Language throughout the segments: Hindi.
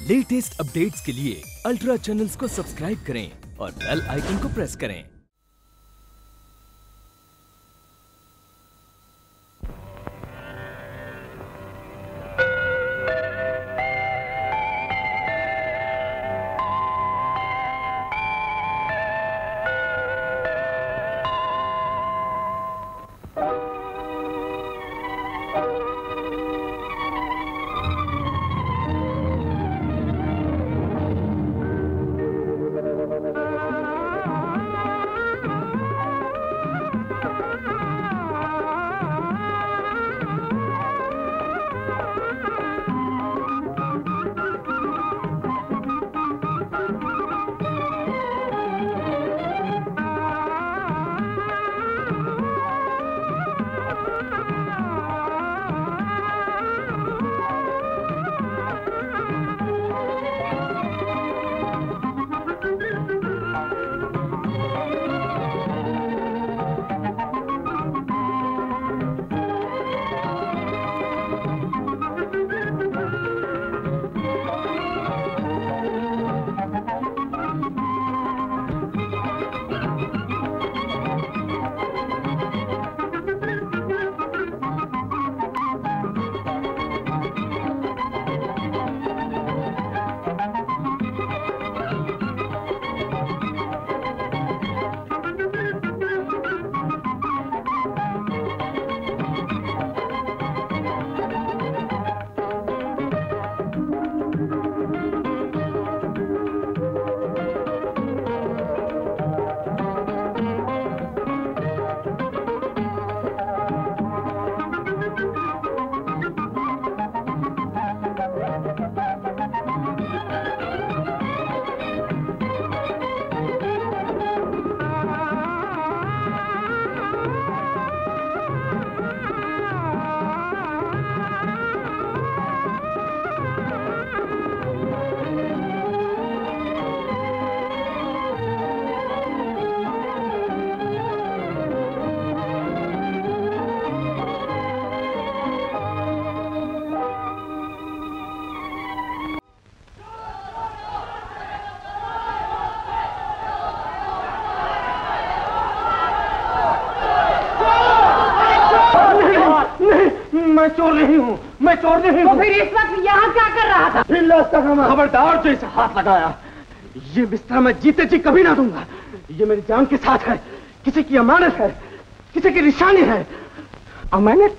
लेटेस्ट अपडेट्स के लिए अल्ट्रा चैनल्स को सब्सक्राइब करें और बेल आइकन को प्रेस करें। मैं चोर नहीं हूँ। तो फिर इस वक्त यहाँ क्या कर रहा था? खबरदार जो इसे हाथ लगाया, ये बिस्तर मैं जीते जी कभी ना दूंगा। ये मेरी जान के साथ है, किसी की अमानत है, किसी की निशानी है। अमानत?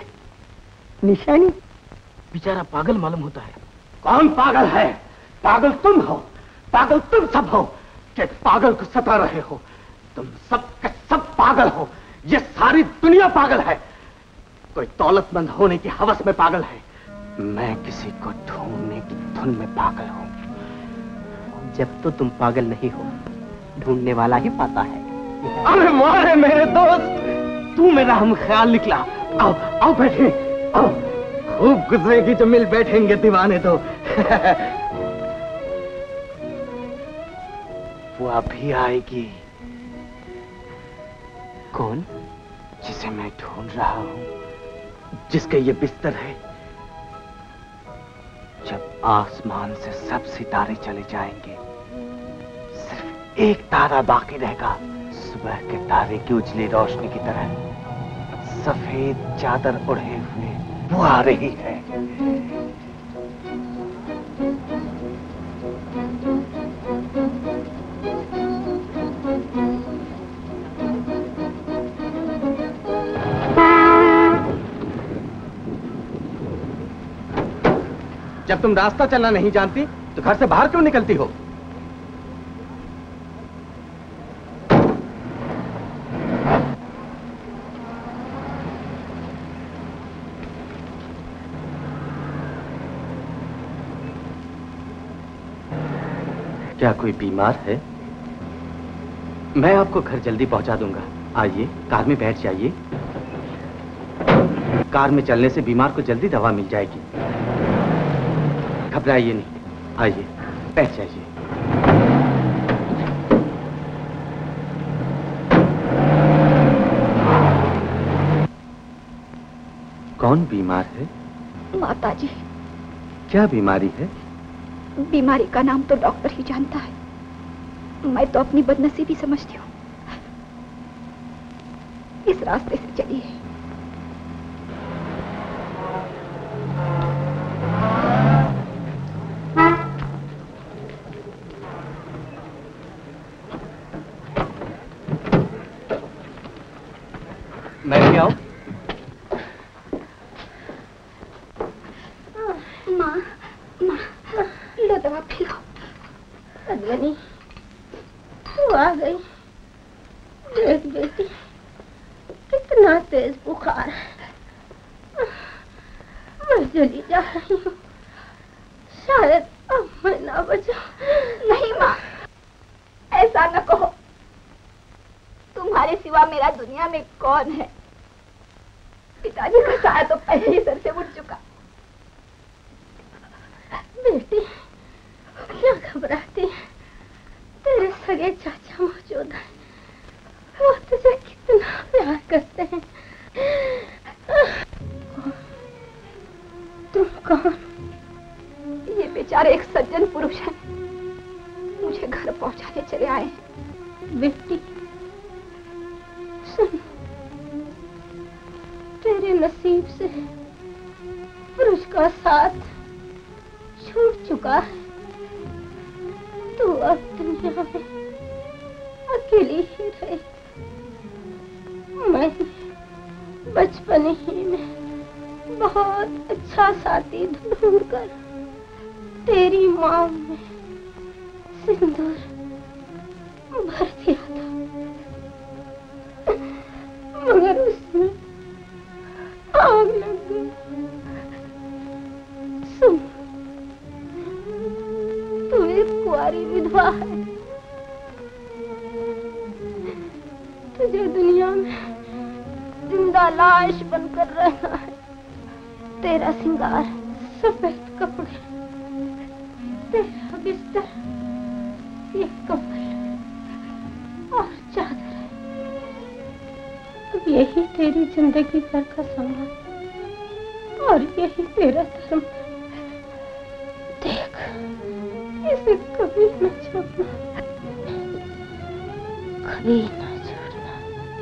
निशानी? बेचारा पागल मालूम होता है। कौन पागल है? पागल तुम हो, पागल तुम सब हो कि पागल को सता रहे हो। तुम सब के सब पागल हो, ये सारी दुनिया पागल है। कोई दौलतमंद होने की हवस में पागल है, मैं किसी को ढूंढने की धुन में पागल हूं। जब तो तुम पागल नहीं हो, ढूंढने वाला ही पाता है। अरे मारे मेरे दोस्त, तू मेरा हम ख्याल निकला। आओ आओ बैठे, आओ। खूब गुजरेगी जो मिल बैठेंगे दीवाने तो। वो अभी आएगी। कौन? जिसे मैं ढूंढ रहा हूं, जिसके ये बिस्तर है। जब आसमान से सब सितारे चले जाएंगे, सिर्फ एक तारा बाकी रहेगा, सुबह के तारे की उजली रोशनी की तरह सफेद चादर ओढ़े हुए वो आ रही है। जब तुम रास्ता चलना नहीं जानती तो घर से बाहर क्यों निकलती हो? क्या कोई बीमार है? मैं आपको घर जल्दी पहुंचा दूंगा। आइए, कार में बैठ जाइए। कार में चलने से बीमार को जल्दी दवा मिल जाएगी। घबराइए नहीं, आइए बैठ जाइए। कौन बीमार है? माताजी। क्या बीमारी है? बीमारी का नाम तो डॉक्टर ही जानता है। मैं तो अपनी बदनसीबी समझती हूँ। इस रास्ते से चलिए। मैं भी आऊं? माँ, माँ, लो दवा पिलाओ। पद्मिनी, तू आ गई। देख बेटी, कितना तेज बुखार है। मैं जली जा रही हूँ। शायद अब मैं ना बचा। नहीं माँ, ऐसा न कहो। तुम्हारे सिवा मेरा दुनिया में कौन है? पिताजी का साया तो पहले ही सर से उठ चुका। बेटी, क्या घबराती है? तेरे सगे चाचा मौजूद हैं। वो तुझे कितना प्यार करते हैं। तुम कौन? ये बेचारे एक सज्जन पुरुष हैं। मुझे घर पहुंचाने चले आए हैं। बेटी, सुन, तेरे नसीब से पुरुष का साथ छूट चुका है। तू अब दुनिया में अकेली ही रहे। मैंने बचपन ही में बहुत अच्छा साथी ढूंढकर तेरी मांग में सिंदूर भर दिया था, मगर उसमें आग लग गई। सुन, तू एक कुंवारी विधवा है। तुझे दुनिया में जिंदा लाश बनकर रहना है। तेरा सिंगार सफेद कपड़े, तेरा बिस्तर ये कम्बल और चादर है। अब यही तेरी जिंदगी भर का सामान और यही तेरा धर्म। देख, इसे कभी न छोड़ना, कभी न छोड़ना।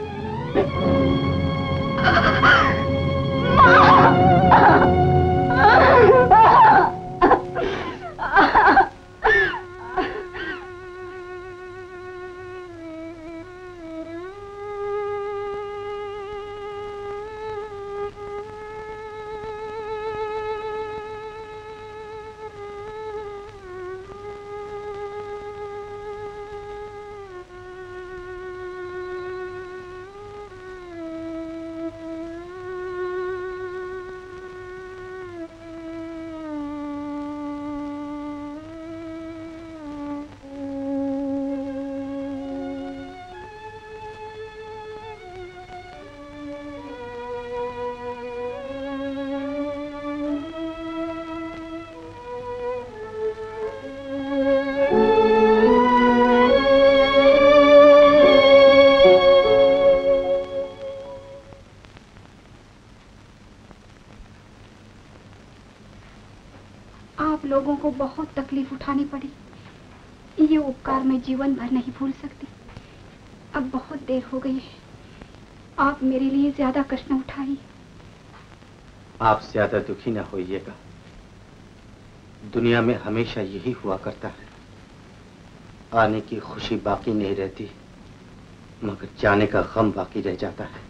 को बहुत तकलीफ उठानी पड़ी। ये उपकार मैं जीवन भर नहीं भूल सकती। अब बहुत देर हो गई है, आप मेरे लिए ज्यादा कष्ट न उठाइए। आप ज्यादा दुखी ना होइएगा। दुनिया में हमेशा यही हुआ करता है, आने की खुशी बाकी नहीं रहती मगर जाने का गम बाकी रह जाता है।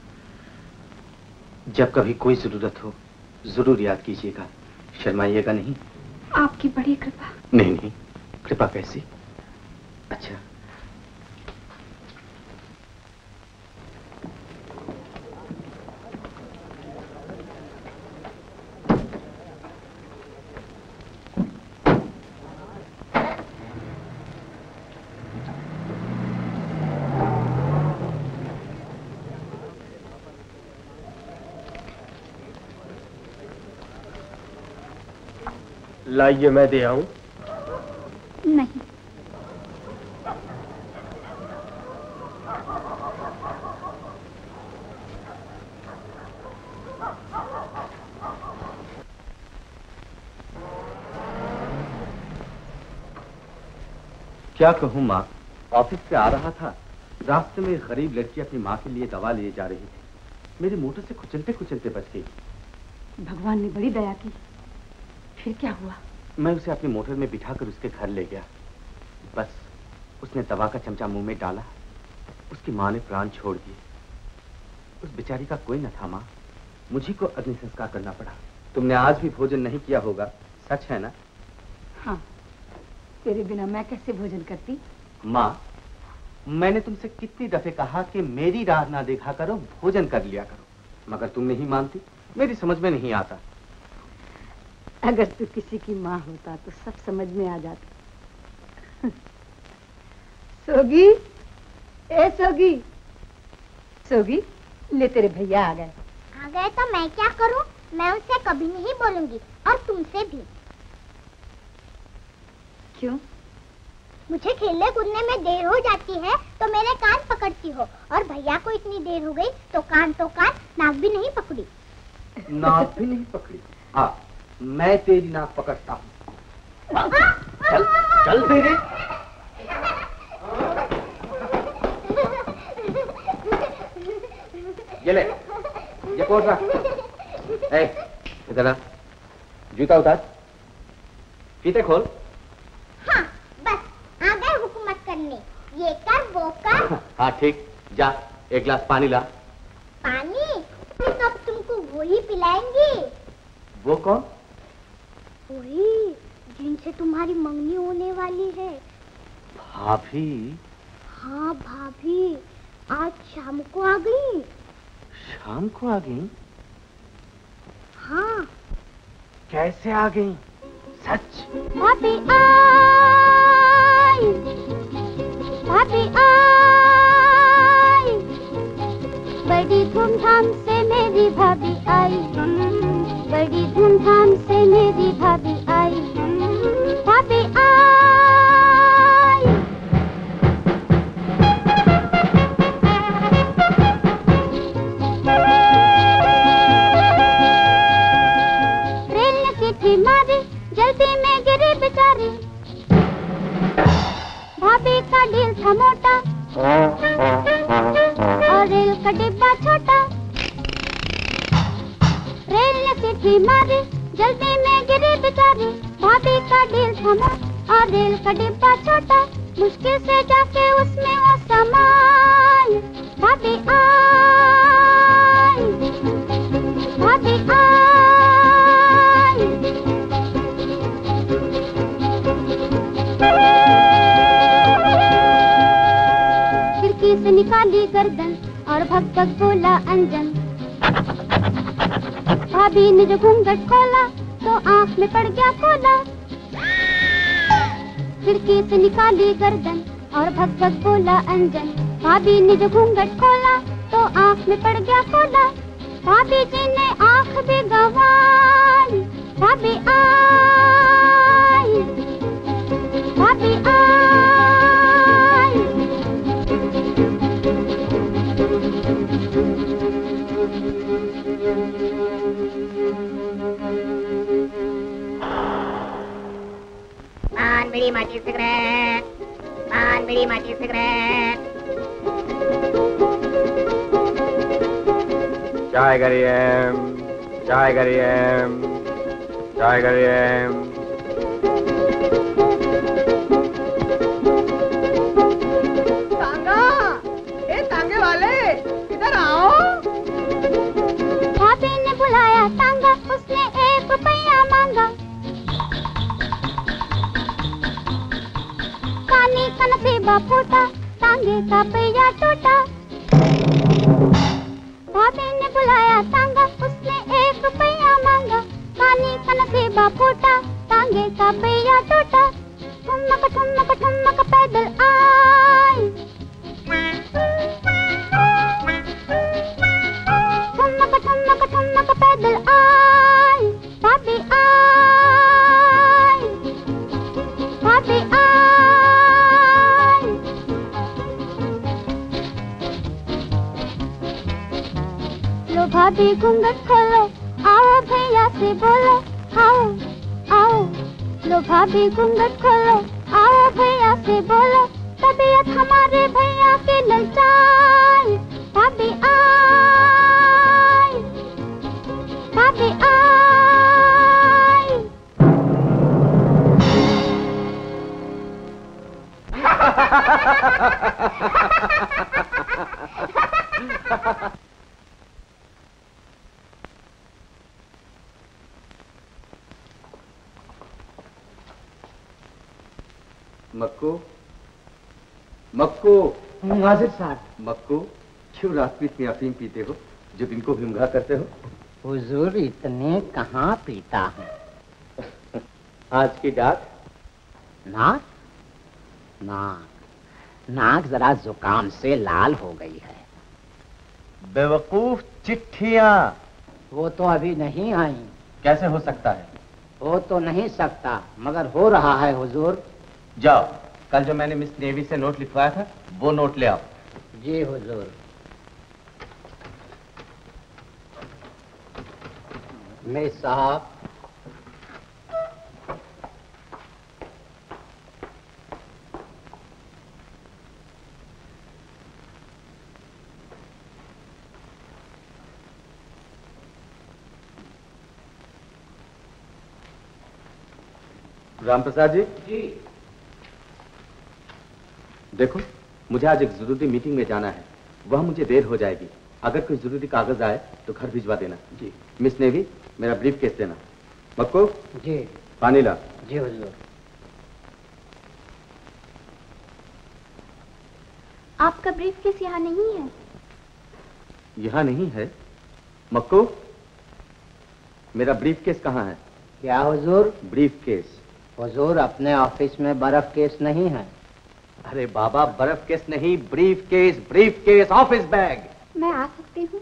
जब कभी कोई जरूरत हो जरूर याद कीजिएगा, शर्माइएगा नहीं। आपकी बड़ी कृपा। नहीं नहीं, कृपा कैसी। अच्छा, लाइए मैं दे आऊं? नहीं, क्या कहूँ माँ, ऑफिस से आ रहा था, रास्ते में एक गरीब लड़की अपनी माँ के लिए दवा लिए जा रही थी। मेरी मोटर से कुचलते कुचलते बच गई। भगवान ने बड़ी दया की। फिर क्या हुआ? मैं उसे अपनी मोटर में बिठाकर उसके घर ले गया। बस उसने दवा का चमचा मुंह में डाला, उसकी माँ ने प्राण छोड़ दिए। उस बेचारी का कोई न था माँ, मुझी को अग्नि संस्कार करना पड़ा। तुमने आज भी भोजन नहीं किया होगा, सच है ना? हाँ, तेरे बिना मैं कैसे भोजन करती? माँ, मैंने तुमसे कितनी दफे कहा कि मेरी राह ना देखा करो, भोजन कर लिया करो, मगर तुम नहीं मानती। मेरी समझ में नहीं आता। अगर तू किसी की माँ होता तो सब समझ में आ जाता। सोगी, ए सोगी, सोगी, ले तेरे भैया आ गए। आ गए तो मैं क्या करूं? मैं उनसे कभी नहीं बोलूंगी, और तुमसे भी। क्यों? मुझे खेलने कूदने में देर हो जाती है तो मेरे कान पकड़ती हो, और भैया को इतनी देर हो गई तो कान नाक भी नहीं पकड़ी। नाक भी नहीं पकड़ी? हाँ, मैं तेरी नाक पकड़ता हूँ। चल चल तेरे। ये ले, ये कोट रख। इधर आ, जूता उतार, फीते खोल। हाँ, बस आ गए हुकूमत करने, ये कर वो कर। हाँ ठीक, जा एक गिलास पानी ला। पानी? तो अब तुमको वो ही पिलाएंगे। वो कौन? वही जिनसे तुम्हारी मंगनी होने वाली है। भाभी? हाँ भाभी, आज शाम को आ गई। शाम को आ गई? हाँ। कैसे आ गई? सच? भाभी आई, भाभी आई, बड़ी धूमधाम से मेरी भाभी आई, बड़ी धूमधाम से मेरी भाभी आई, भाभी आई। रेल ने चिट्ठी मारी, जल्दी में गिरी बेचारी, भाभी का दिल था मोटा और रेल का डिब्बा छोटा। रेल ने चिट्ठी मारी, जल्दी में गिरी बेचारी, भाभी का दिल था मोटा और रेल का डिब्बा छोटा। मुश्किल से जाके उसमें वो समाई, भाभी आई, भाभी आई। खिड़की से निकाली गर्दन और भग भग बोला अंजन। भाभी ने जो घूंघट खोला तो आंख में पड़ गया कोला। खिड़की से निकाली गर्दन और भग भग बोला अंजन। भाभी ने जो घूंघट खोला तो आंख में पड़ गया कोला। भाभी जी ने आंख भी गंवाई, भाभी आई, भाभी आई। पान बीड़ी माची सिगरेट, पान बीड़ी माची सिगरेट। चाय करिए, चाय करिए, चाय करिए। तांगा, ए तांगे वाले, इधर आओ। भाभी ने बुलाया तांगा, उसने 1 रुपया मांगा। पानी का नसीबा फूटा, तांगे का पहिया टूटा। भाभी ने बुलाया तांगा, उसने 1 रुपया मांगा। पानी का नसीबा फूटा, तांगे का पहिया टूटा। ठुमक ठुमक ठुमक पैदल आई, ठुमक ठुमक ठुमक पैदल आई, भाभी आई, भाभी आई। लो भाभी घूंघट खोलो, आओ भैया से बोलो, आओ आओ। लो भाभी घूंघट खोलो, आओ भैया से बोलो, तबीयत हमारे भैया के ललचाई। भाभी आई, भाभी आई। मक्कू, मक्कू। हाजिर साहब। मक्कू, क्यों रात में इतनी अफीम पीते हो जो दिन को भीमगा करते हो? हुजूर इतने कहाँ पीता हूँ। आज की डाक? नाक? नाक जरा जुकाम से लाल हो गई है। बेवकूफ, चिट्ठियाँ। वो तो अभी नहीं आई। कैसे हो सकता है? हो तो नहीं सकता, मगर हो रहा है हुजूर। जाओ, कल जो मैंने मिस नेवी से नोट लिखवाया था वो नोट ले आओ। जी हुजूर। मिस साहब। रामप्रसाद जी। जी। देखो, मुझे आज एक जरूरी मीटिंग में जाना है, वह मुझे देर हो जाएगी। अगर कोई जरूरी कागज आए तो घर भिजवा देना। जी। मिस नेवी, मेरा ब्रीफ केस देना। मक्कू। जी। पानी ला। जी हुजूर। आपका ब्रीफ केस यहाँ नहीं है। यहाँ नहीं है? मक्कू, मेरा ब्रीफ केस कहाँ है? क्या हुजूर? Briefcase. हुजूर, अपने ऑफिस में बर्फ केस नहीं है। अरे बाबा, बर्फ केस नहीं, ब्रीफ केस, ऑफिस बैग। मैं आ सकती हूँ?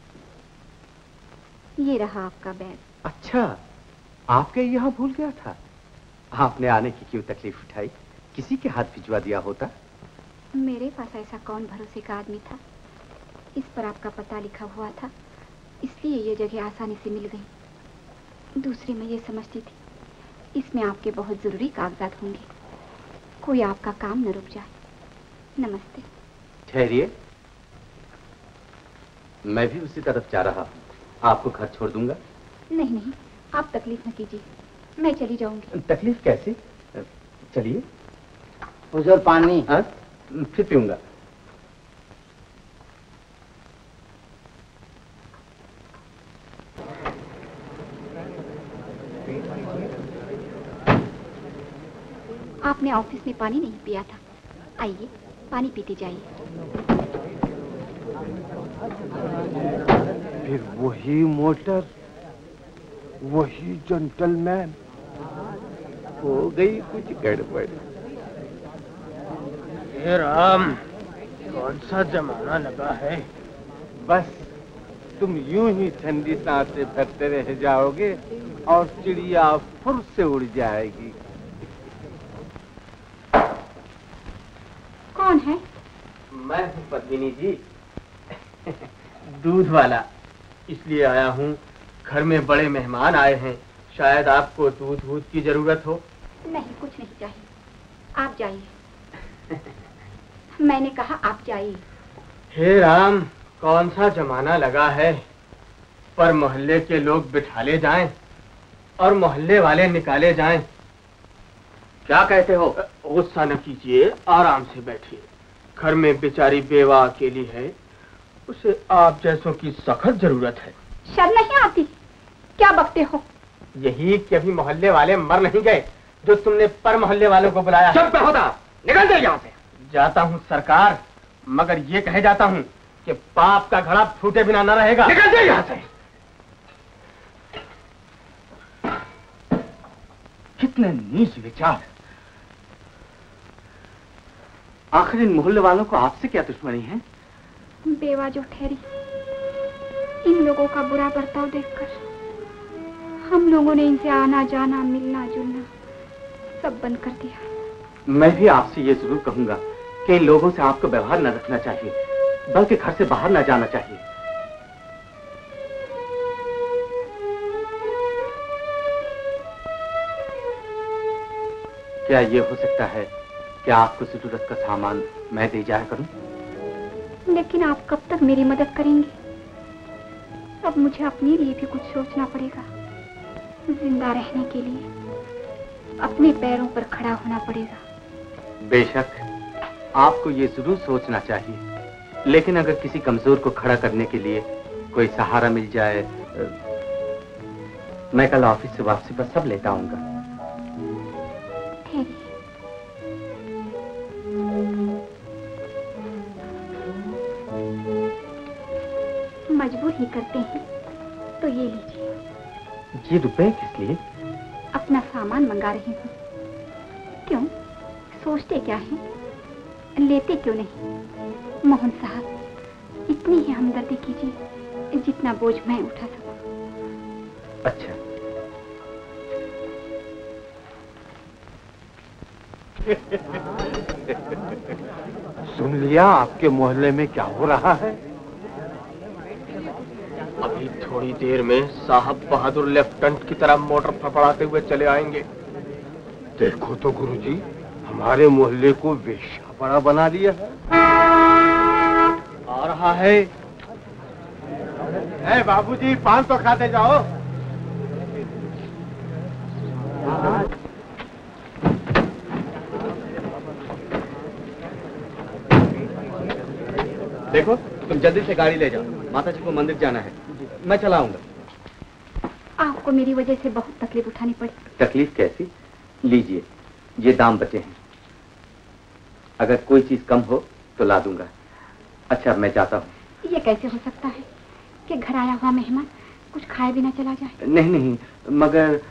ये रहा आपका बैग। अच्छा, आपके यहाँ भूल गया था। आपने आने की क्यों तकलीफ उठाई? किसी के हाथ भिजवा दिया होता। मेरे पास ऐसा कौन भरोसे का आदमी था? इस पर आपका पता लिखा हुआ था, इसलिए ये जगह आसानी से मिल गई। दूसरी मैं ये समझती थी इसमें आपके बहुत जरूरी कागजात होंगे, कोई आपका काम न रुक जाए। नमस्ते। ठहरिए, मैं भी उसी तरफ जा रहा हूँ। आपको घर छोड़ दूंगा। नहीं नहीं, आप तकलीफ न कीजिए, मैं चली जाऊंगी। तकलीफ कैसी? चलिए। हुजूर, पानी। हाँ, फिर पीऊंगा। आपने ऑफिस में पानी नहीं पिया था, आइए पानी पीते जाइए। फिर वही मोटर, वही जेंटलमैन। हो गई कुछ गड़बड़। हे राम, कौन सा जमाना लगा है। बस तुम यूं ही ठंडी सांसें भरते रह जाओगे और चिड़िया फुर से उड़ जाएगी। कौन है? मैं हूँ पद्मिनी जी, दूध वाला। इसलिए आया हूँ, घर में बड़े मेहमान आए हैं, शायद आपको दूध की जरूरत हो। नहीं, कुछ नहीं चाहिए, आप जाइए। मैंने कहा आप जाइए। हे राम, कौन सा जमाना लगा है, पर मोहल्ले के लोग बिठाले जाएं और मोहल्ले वाले निकाले जाएं। क्या कहते हो? गुस्सा न कीजिए, आराम से बैठिए। घर में बेचारी बेवा अकेली है, उसे आप जैसों की सख्त जरूरत है। शर्म नहीं आती? क्या बकते हो? यही कि अभी मोहल्ले वाले मर नहीं गए जो तुमने पर मोहल्ले वालों को बुलाया। चुप होता, निकल जाए यहाँ से। जाता हूँ सरकार, मगर ये कहे जाता हूँ कि पाप का घड़ा फूटे बिना न रहेगा। निकल जाए यहाँ से। कितने नीच विचार। आखिर इन मोहल्ले वालों को आपसे क्या दुश्मनी है? बेवा जो ठहरी, इन लोगों का बुरा बर्ताव देखकर हम लोगों ने इनसे आना जाना, मिलना जुलना सब बंद कर दिया। मैं भी आपसे ये जरूर कहूंगा कि इन लोगों से आपको व्यवहार न रखना चाहिए, बल्कि घर से बाहर न जाना चाहिए। क्या ये हो सकता है क्या आपको जरूरत का सामान मैं दे जाया करूं? लेकिन आप कब तक मेरी मदद करेंगे? अब मुझे अपने लिए भी कुछ सोचना पड़ेगा। जिंदा रहने के लिए अपने पैरों पर खड़ा होना पड़ेगा। बेशक आपको ये जरूर सोचना चाहिए, लेकिन अगर किसी कमजोर को खड़ा करने के लिए कोई सहारा मिल जाए, मैं कल ऑफिस से वापसी पर सब लेता आऊंगा। मजबूर ही करते हैं तो ये लीजिए। ये रुपए किस लिए? अपना सामान मंगा रही हूँ। क्यों, सोचते क्या हैं? लेते क्यों नहीं? मोहन साहब, इतनी ही हमदर्दी कीजिए जितना बोझ मैं उठा सकूं। अच्छा। सुन लिया आपके मोहल्ले में क्या हो रहा है? अभी थोड़ी देर में साहब बहादुर लेफ्टिनेंट की तरह मोटर फड़फड़ाते हुए चले आएंगे। देखो तो गुरुजी, हमारे मोहल्ले को वेश्या बड़ा बना दिया है। आ रहा है। बाबूजी, पान तो खाते जाओ। देखो, तुम जल्दी से गाड़ी ले जाओ, माता जी को मंदिर जाना है। मैं चलाऊंगा। आपको मेरी वजह से बहुत तकलीफ उठानी पड़ी। तकलीफ कैसी? लीजिए, ये दाम बचे हैं। अगर कोई चीज कम हो तो ला दूंगा। अच्छा, मैं जाता हूँ। ये कैसे हो सकता है कि घर आया हुआ मेहमान कुछ खाए बिना चला जाए? नहीं नहीं, मगर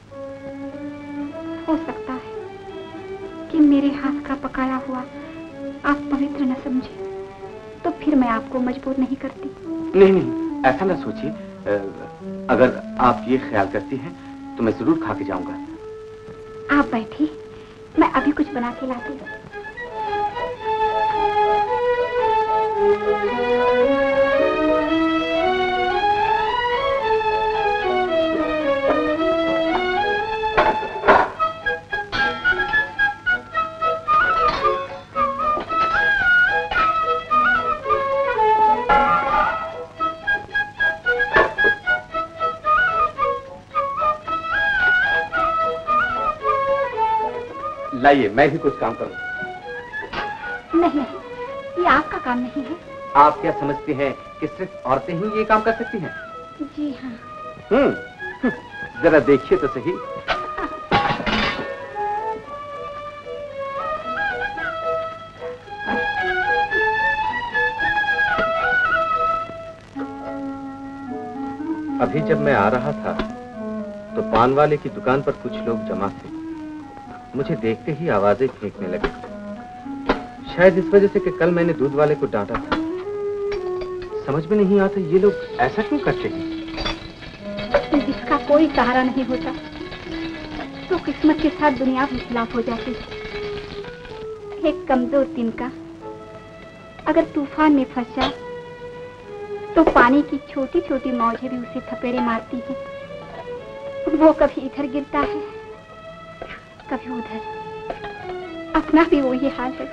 हो सकता है कि मेरे हाथ का पकाया हुआ आप पवित्र न समझे, तो फिर मैं आपको मजबूर नहीं करती। नहीं नहीं, ऐसा ना सोचिए। अगर आप ये ख्याल करती हैं तो मैं जरूर खा के जाऊंगा। आप बैठिए, मैं अभी कुछ बना के लाती हूँ। लाइए, मैं भी कुछ काम करूं। नहीं, ये आपका काम नहीं है। आप क्या समझती हैं कि सिर्फ औरतें ही ये काम कर सकती हैं? जी हाँ। जरा देखिए तो सही। अभी जब मैं आ रहा था तो पान वाले की दुकान पर कुछ लोग जमा थे। मुझे देखते ही आवाजें फेंकने लगे। शायद इस वजह से कि कल मैंने दूध वाले को डांटा था। समझ में नहीं आता ये लोग ऐसा क्यों करते हैं। जिसका कोई सहारा नहीं होता तो किस्मत के साथ दुनिया भी खिलाफ हो जाती है। एक कमजोर तिनका अगर तूफान में फंस जाए तो पानी की छोटी छोटी मौजें भी उसे थपेड़े मारती हैं। वो कभी इधर गिरता है, कभी उधर। अपना भी वही हाल है।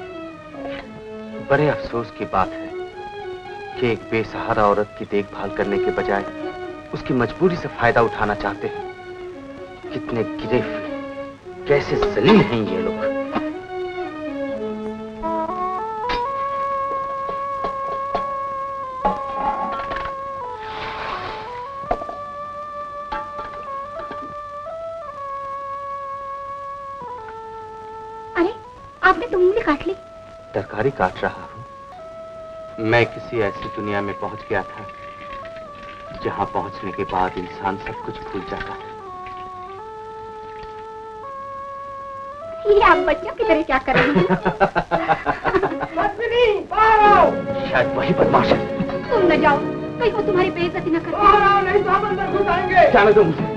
बड़े अफसोस की बात है कि एक बेसहारा औरत की देखभाल करने के बजाय उसकी मजबूरी से फायदा उठाना चाहते हैं। कितने गिरे हुए, कैसे जलील हैं ये लोग। तरकारी काट रहा हूं। मैं किसी ऐसी दुनिया में पहुंच गया था जहां पहुंचने के बाद इंसान सब कुछ भूल जाता है। ये आप बच्चों की तरह क्या कर रहे हैं? पद्मिनी, बाहर आओ। शायद वही बदमाश है। तुम न जाओ, कहीं वो तुम्हारी बेइज्जती न करे। बाहर आओ, नहीं तो हम अंदर घुस आएंगे। जाने दो मुझे।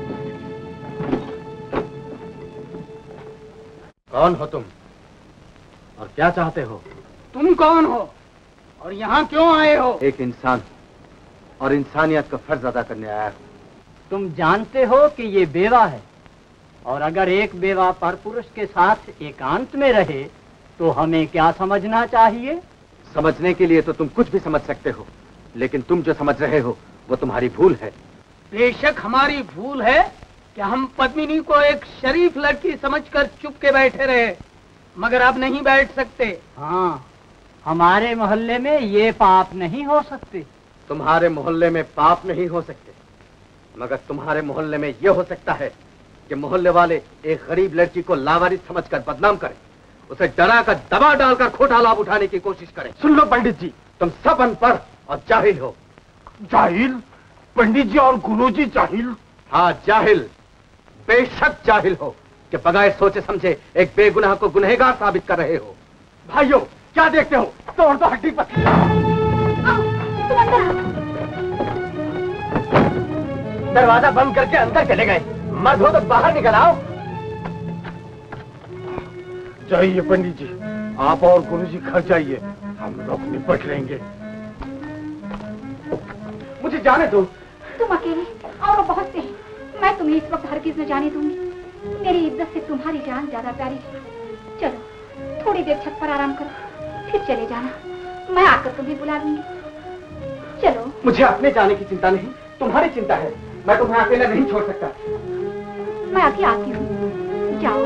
कौन हो तुम और क्या चाहते हो? तुम कौन हो और यहाँ क्यों आए हो? एक इंसान और इंसानियत का फर्ज अदा करने आया हूं। तुम जानते हो कि ये बेवा है और अगर एक बेवा परपुरुष के साथ एकांत में रहे तो हमें क्या समझना चाहिए? समझने के लिए तो तुम कुछ भी समझ सकते हो, लेकिन तुम जो समझ रहे हो वो तुम्हारी भूल है। बेशक हमारी भूल है कि हम पद्मिनी को एक शरीफ लड़की समझकर चुप के बैठे रहे, मगर अब नहीं बैठ सकते। हाँ, हमारे मोहल्ले में ये पाप नहीं हो सकते। तुम्हारे मोहल्ले में पाप नहीं हो सकते, मगर तुम्हारे मोहल्ले में ये हो सकता है कि मोहल्ले वाले एक गरीब लड़की को लावारिस समझकर बदनाम करें, उसे डरा कर दबा डालकर खोटा लाभ उठाने की कोशिश करें। सुन लो पंडित जी, तुम सब अनपढ़ और जाहिल हो। जाहिल? पंडित जी और गुरुजी जाहिल? हाँ जाहिल, बेशक जाहिल हो कि बगैर सोचे समझे एक बेगुनाह को गुनहगार साबित कर रहे हो। भाइयों क्या देखते हो, तोड़ दो हड्डी पर। दरवाजा बंद करके अंदर चले गए, मर्द हो तो बाहर निकल आओ। जाइए पंडित जी, आप और गुरुजी घर जाइए, हम लोग निपट लेंगे। मुझे जाने दो। तुम अकेले और वो बहुत से हैं, मैं तुम्हें इस वक्त हरगिज न जाने दूंगी। मेरी इज्जत से तुम्हारी जान ज्यादा प्यारी है। चलो थोड़ी देर छत पर आराम करो, फिर चले जाना, मैं आकर तुम्हें बुला लूंगी। चलो। मुझे अपने जाने की चिंता नहीं, तुम्हारी चिंता है। मैं तुम्हें अकेला नहीं छोड़ सकता। मैं अभी आती हूँ, जाओ।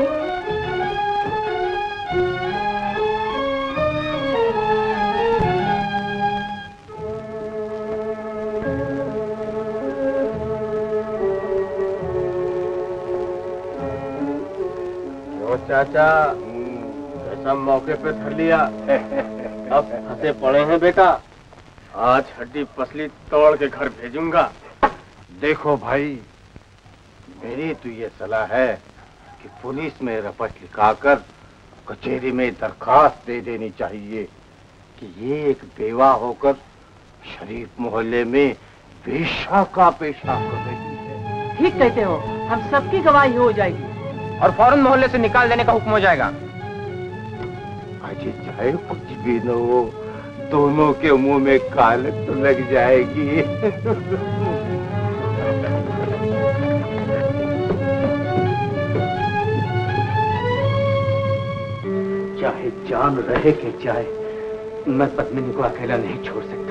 चाचा ऐसा मौके पे धर लिया। अब फंसे पड़े हैं बेटा, आज हड्डी पसली तोड़ के घर भेजूंगा। देखो भाई, मेरी तो ये सलाह है कि पुलिस में रपट लिखाकर कचहरी में दरखास्त दे देनी चाहिए कि ये एक बेवा होकर शरीफ मोहल्ले में वेश्या का पेशा कर रही है। ठीक कहते हो, हम सबकी गवाही हो जाएगी और फौरन मोहल्ले से निकाल देने का हुक्म हो जाएगा। अजय चाहे कुछ भी न हो, दोनों के मुंह में कालक तो लग जाएगी। चाहे जान रहे कि जाए, मैं पद्मिनी को अकेला नहीं छोड़ सकता।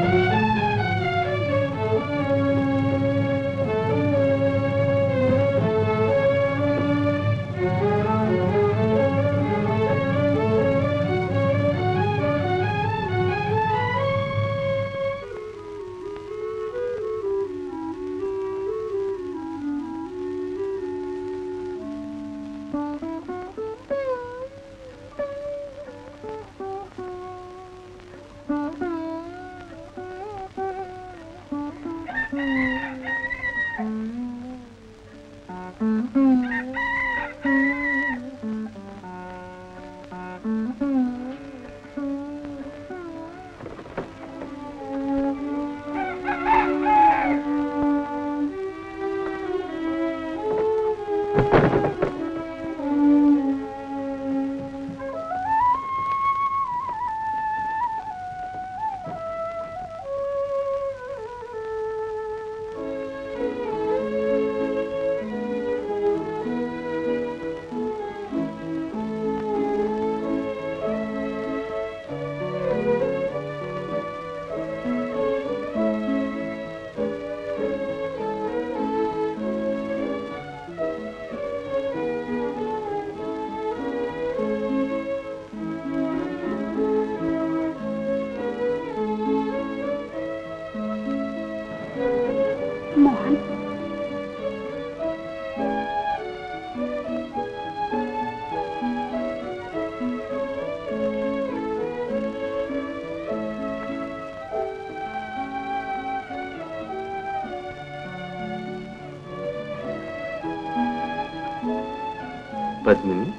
पद्मिनी,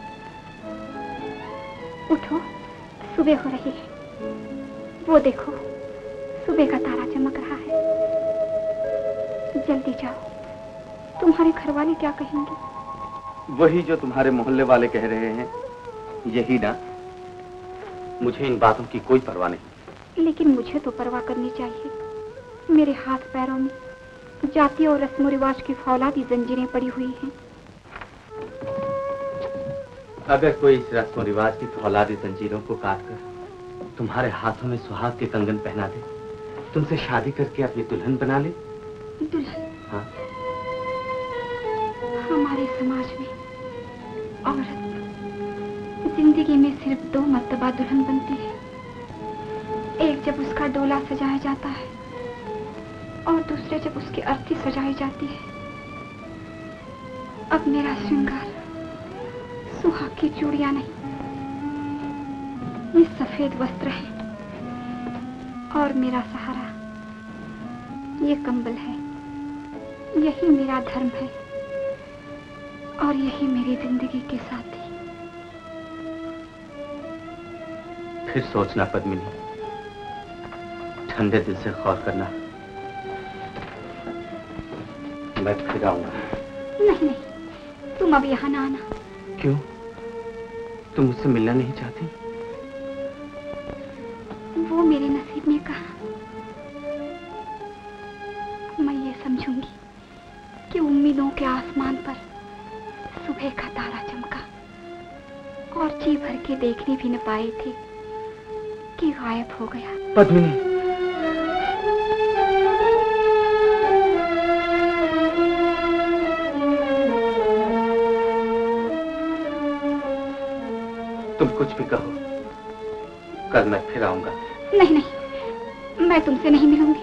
उठो, सुबह हो रही है। वो देखो, सुबह का तारा चमक रहा है। जल्दी जाओ, तुम्हारे घर वाले क्या कहेंगे? वही जो तुम्हारे मोहल्ले वाले कह रहे हैं, यही ना। मुझे इन बातों की कोई परवाह नहीं। लेकिन मुझे तो परवाह करनी चाहिए। मेरे हाथ पैरों में जाति और रस्म रिवाज की फौलादी जंजीरें पड़ी हुई हैं। अगर कोई इस रस्म रिवाज की फौलादी जंजीरों को काटकर तुम्हारे हाथों में सुहाग के कंगन पहना दे, तुमसे शादी करके अपनी दुल्हन बना ले। दुल्हन? हाँ। हमारे समाज में औरत जिंदगी में सिर्फ 2 मर्तबा दुल्हन बनती है। एक जब उसका डोला सजाया जाता है और दूसरे जब उसकी अर्थी सजाई जाती है। अब मेरा श्रृंगार सुहाग की चूड़ियां नहीं, ये सफेद वस्त्र है और मेरा सहारा ये कंबल है। यही मेरा धर्म है और यही मेरी जिंदगी के साथी। फिर सोचना पद्मिनी, ठंडे दिल से गौर करना। मैं फिर आऊंगा। नहीं, तुम अब यहाँ ना आना। क्यों? तुम मुझसे मिलना नहीं चाहती? वो मेरे नसीब में कहा। मैं ये समझूंगी कि उम्मीदों के आसमान पर सुबह का तारा चमका और जी भर के देखने भी न पाए थे कि गायब हो गया। पद्मिनी, तुम कुछ भी कहो, कल मैं फिर आऊंगा। नहीं, मैं तुमसे नहीं मिलूंगी।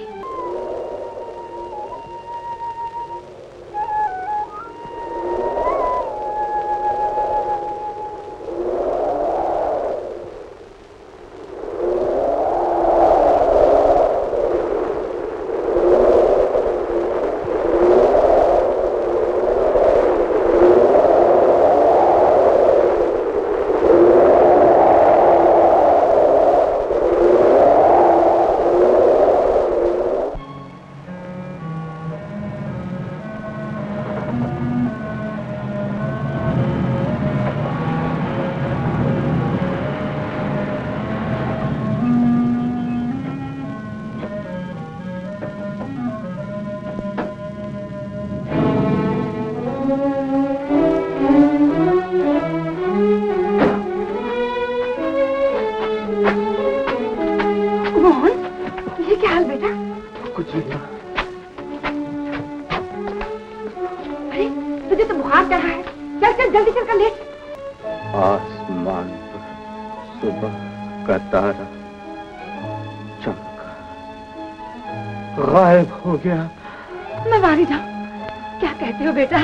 मैं बाहर ही जाऊं? क्या कहते हो बेटा?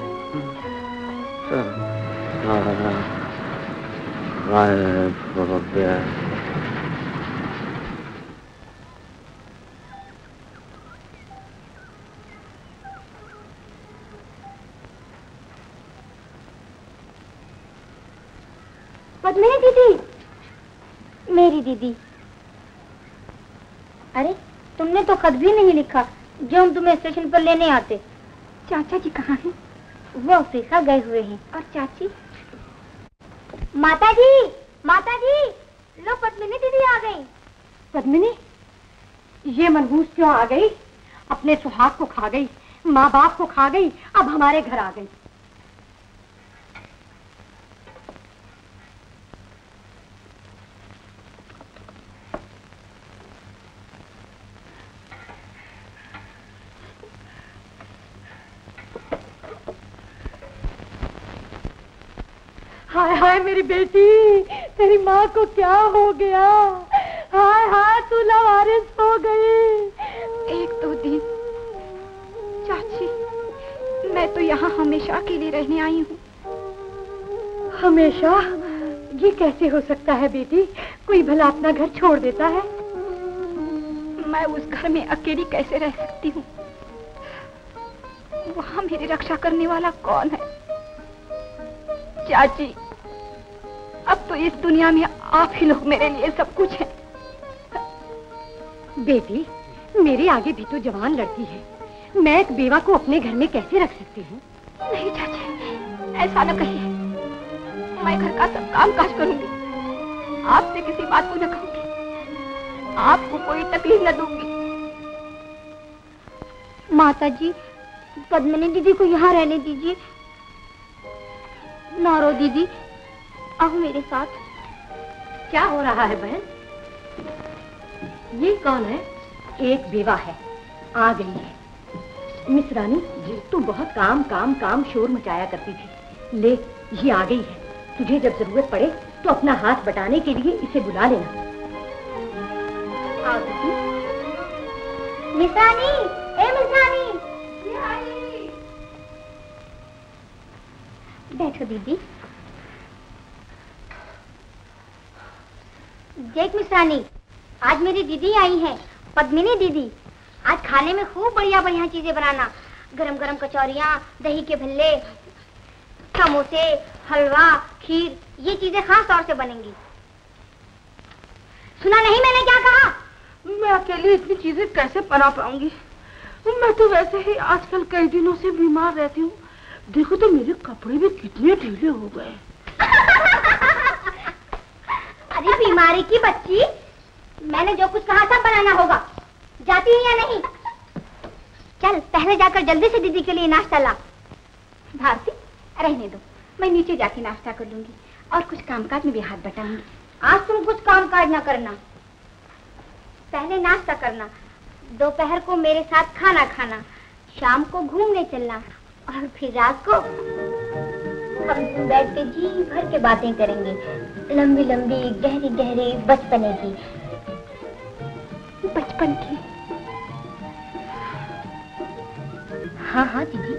गायब हो गया। पद्मिनी दीदी, मेरी दीदी। अरे तुमने तो खत भी नहीं लिखा जो हम तुम्हें स्टेशन पर लेने आते। चाचा जी कहाँ हैं? वो अफ्रीका गए हुए हैं। और चाची? माता जी, लो पद्मिनी दीदी आ गई। पद्मिनी, ये मनहूस क्यों आ गई? अपने सुहाग को खा गई, माँ बाप को खा गई, अब हमारे घर आ गई। हाय हाय मेरी बेटी, तेरी माँ को क्या हो गया? हाय हाय, तू लावारिस हो गई। 1-2 दिन चाची, मैं तो यहाँ हमेशा के लिए रहने आई हूँ। हमेशा? ये कैसे हो सकता है बेटी? कोई भला अपना घर छोड़ देता है? मैं उस घर में अकेली कैसे रह सकती हूँ? वहाँ मेरी रक्षा करने वाला कौन है? चाची, अब तो इस दुनिया में आप ही लोग मेरे लिए सब कुछ हैं। बेटी, मेरे आगे भी तो जवान लड़की है। मैं एक बेवा को अपने घर में कैसे रख सकती हूँ? नहीं चाची, ऐसा न कहिए। मैं घर का सब काम काज करूंगी, आपसे किसी बात को न कहूंगी, आपको कोई तकलीफ न दूंगी। माता जी, पद्मिनी दीदी को यहाँ रहने दीजिए। नारो दीदी, आओ मेरे साथ। क्या हो रहा है बहन? ये कौन है? एक बेवा है, आ गई है। मिस रानी जी, तू बहुत काम काम काम शोर मचाया करती थी। ले, ये आ गई है। तुझे जब जरूरत पड़े तो अपना हाथ बटाने के लिए इसे बुला लेना। आओ दीदी। मिस रानी, ए मिस रानी, ये आई। बैठो दीदी। देख मिस रानी, आज मेरी दीदी आई है, पद्मिनी दीदी। आज खाने में खूब बढ़िया बढ़िया चीजें बनाना। गरम गरम कचौरियाँ, दही के भल्ले, समोसे, हलवा, खीर, ये चीजें खास तौर से बनेंगी। सुना नहीं मैंने क्या कहा? मैं अकेली इतनी चीजें कैसे बना पाऊंगी? मैं तो वैसे ही आजकल कई दिनों से बीमार रहती हूँ। देखो तो मेरे कपड़े भी कितने ढीले हो गए। अरे बीमारी की बच्ची, मैंने जो कुछ कहा था बनाना होगा। जाती है या नहीं? चल पहले जाकर जल्दी से दीदी के लिए नाश्ता ला। भारती, रहने दो, मैं नीचे जाके नाश्ता कर लूंगी और कुछ कामकाज में भी हाथ बटाऊंगी। आज तुम कुछ कामकाज ना करना, पहले नाश्ता करना, दोपहर को मेरे साथ खाना खाना, शाम को घूमने चलना और फिर रात को हम बैठ के जी भर के बातें करेंगे, लंबी लंबी गहरी गहरी बचपने की। बचपन की? हाँ हाँ दीदी।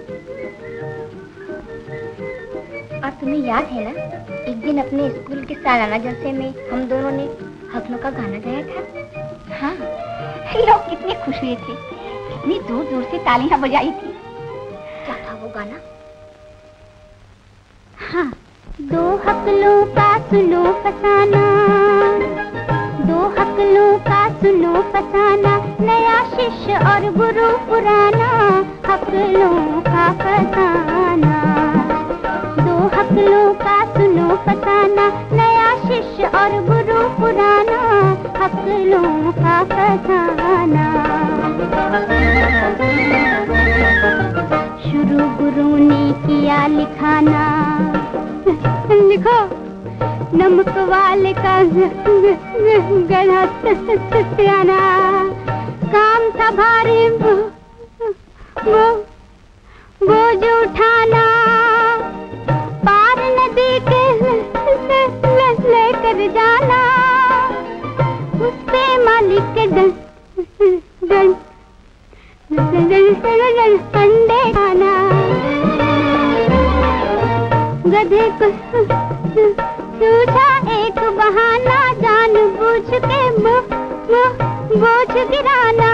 और तुम्हें याद है ना, एक दिन अपने स्कूल के सालाना जलसे में हम दोनों ने हफ्नों का गाना गाया था। हाँ, लोग कितने खुश हुए थे, कितनी दूर दूर से तालियां बजाई थी। क्या था वो गाना? हाँ, दो हकलों का सुनो फसाना, दो हकलों का सुनो फसाना, नया शिष्य और गुरु पुराना, हकलों का फसाना। दो हकलों का सुनो फसाना, नया शिष्य और गुरु पुराना, हकलों का फसाना। शुरू गुरु ने किया लिखाना, लिखो नमक वाले का गला सियाना, काम था भारी बोझ उठाना, पार नदी के लेकर जाना, उस पे मालिक के अंडे खाना, गधे को सूझा एक बहाना, जान बूझ के बोझ गिराना,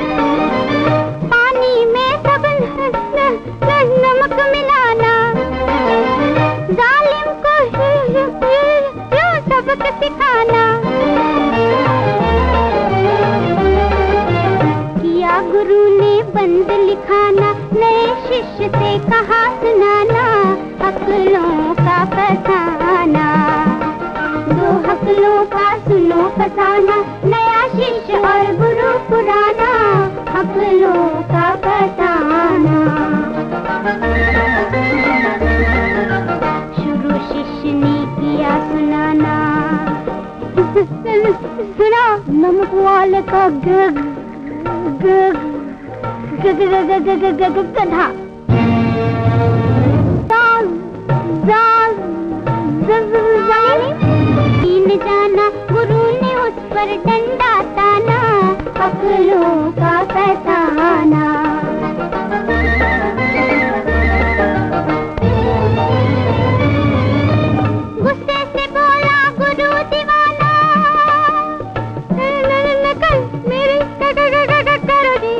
पानी में सब नमक मिलाना, जालिम को सबक सिखाना, किया गुरु ने बंद लिखाना, नए शिष्य से कहा सुनाना, हकलों का फसाना। दो हकलों का सुनो फसाना, नया शिष्य और गुरु पुराना, हकलों का फसाना। शुरू शिष्य ने किया सुनाना, सुना नमक वाले का गधा, जाना गुरु ने उस पर डंडा ताना, हकलों का फसाना। गुस्से से बोला गुरु दीवाना, कल मेरी करो जी,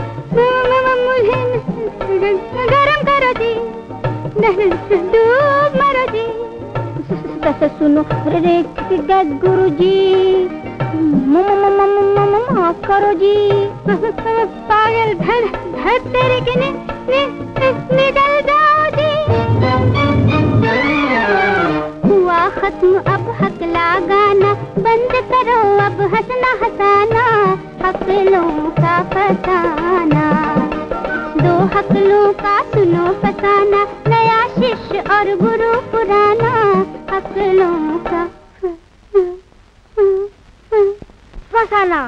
मुझे गरम करो जी, डूब मरो जी। सुनो रे गुरु जी, माफ करो जी, पागल धर तेरे के निकल जाओ जी। हुआ खत्म अब हकला गाना, बंद करो अब हंसना हंसाना, हकलों का फसाना। दो हकलों का सुनो फसाना, नया शिष्य और गुरु पुराना, फसलों का फसाना।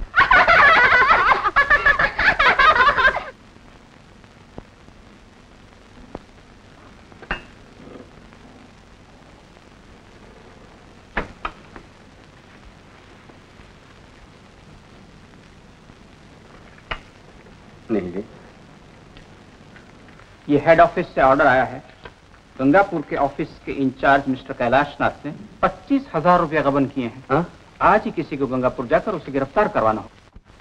नहीं, ये हेड ऑफिस से ऑर्डर आया है। गंगापुर के ऑफिस के इंचार्ज मिस्टर कैलाशनाथ ने 25,000 रुपया गबन किए हैं। हाँ? आज ही किसी को गंगापुर जाकर उसे गिरफ्तार करवाना हो।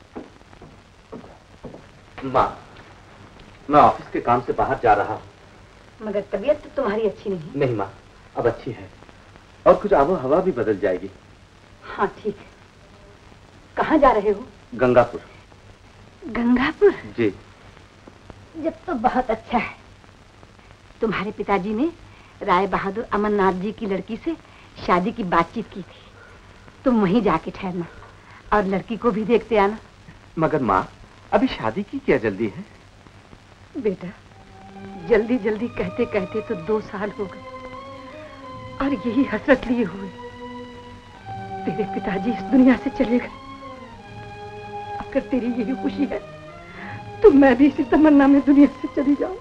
माँ, मैं ऑफिस के काम से बाहर जा रहा हूँ। मगर तबीयत तो तुम्हारी अच्छी नहीं। नहीं माँ, अब अच्छी है और कुछ आबो हवा भी बदल जाएगी। हाँ ठीक है। कहाँ जा रहे हो? गंगापुर। गंगापुर? जी। जब तो बहुत अच्छा है। तुम्हारे पिताजी ने राय बहादुर अमरनाथ जी की लड़की से शादी की बातचीत की थी। तुम वहीं जाके ठहरना और लड़की को भी देखते आना। मगर माँ, अभी शादी की क्या जल्दी है? बेटा, जल्दी जल्दी कहते कहते तो 2 साल हो गए और यही हसरत लिए हुए तेरे पिताजी इस दुनिया से चले गए। अगर तेरी यही खुशी है तो मैं भी इसी तमन्ना में दुनिया से चली जाऊं।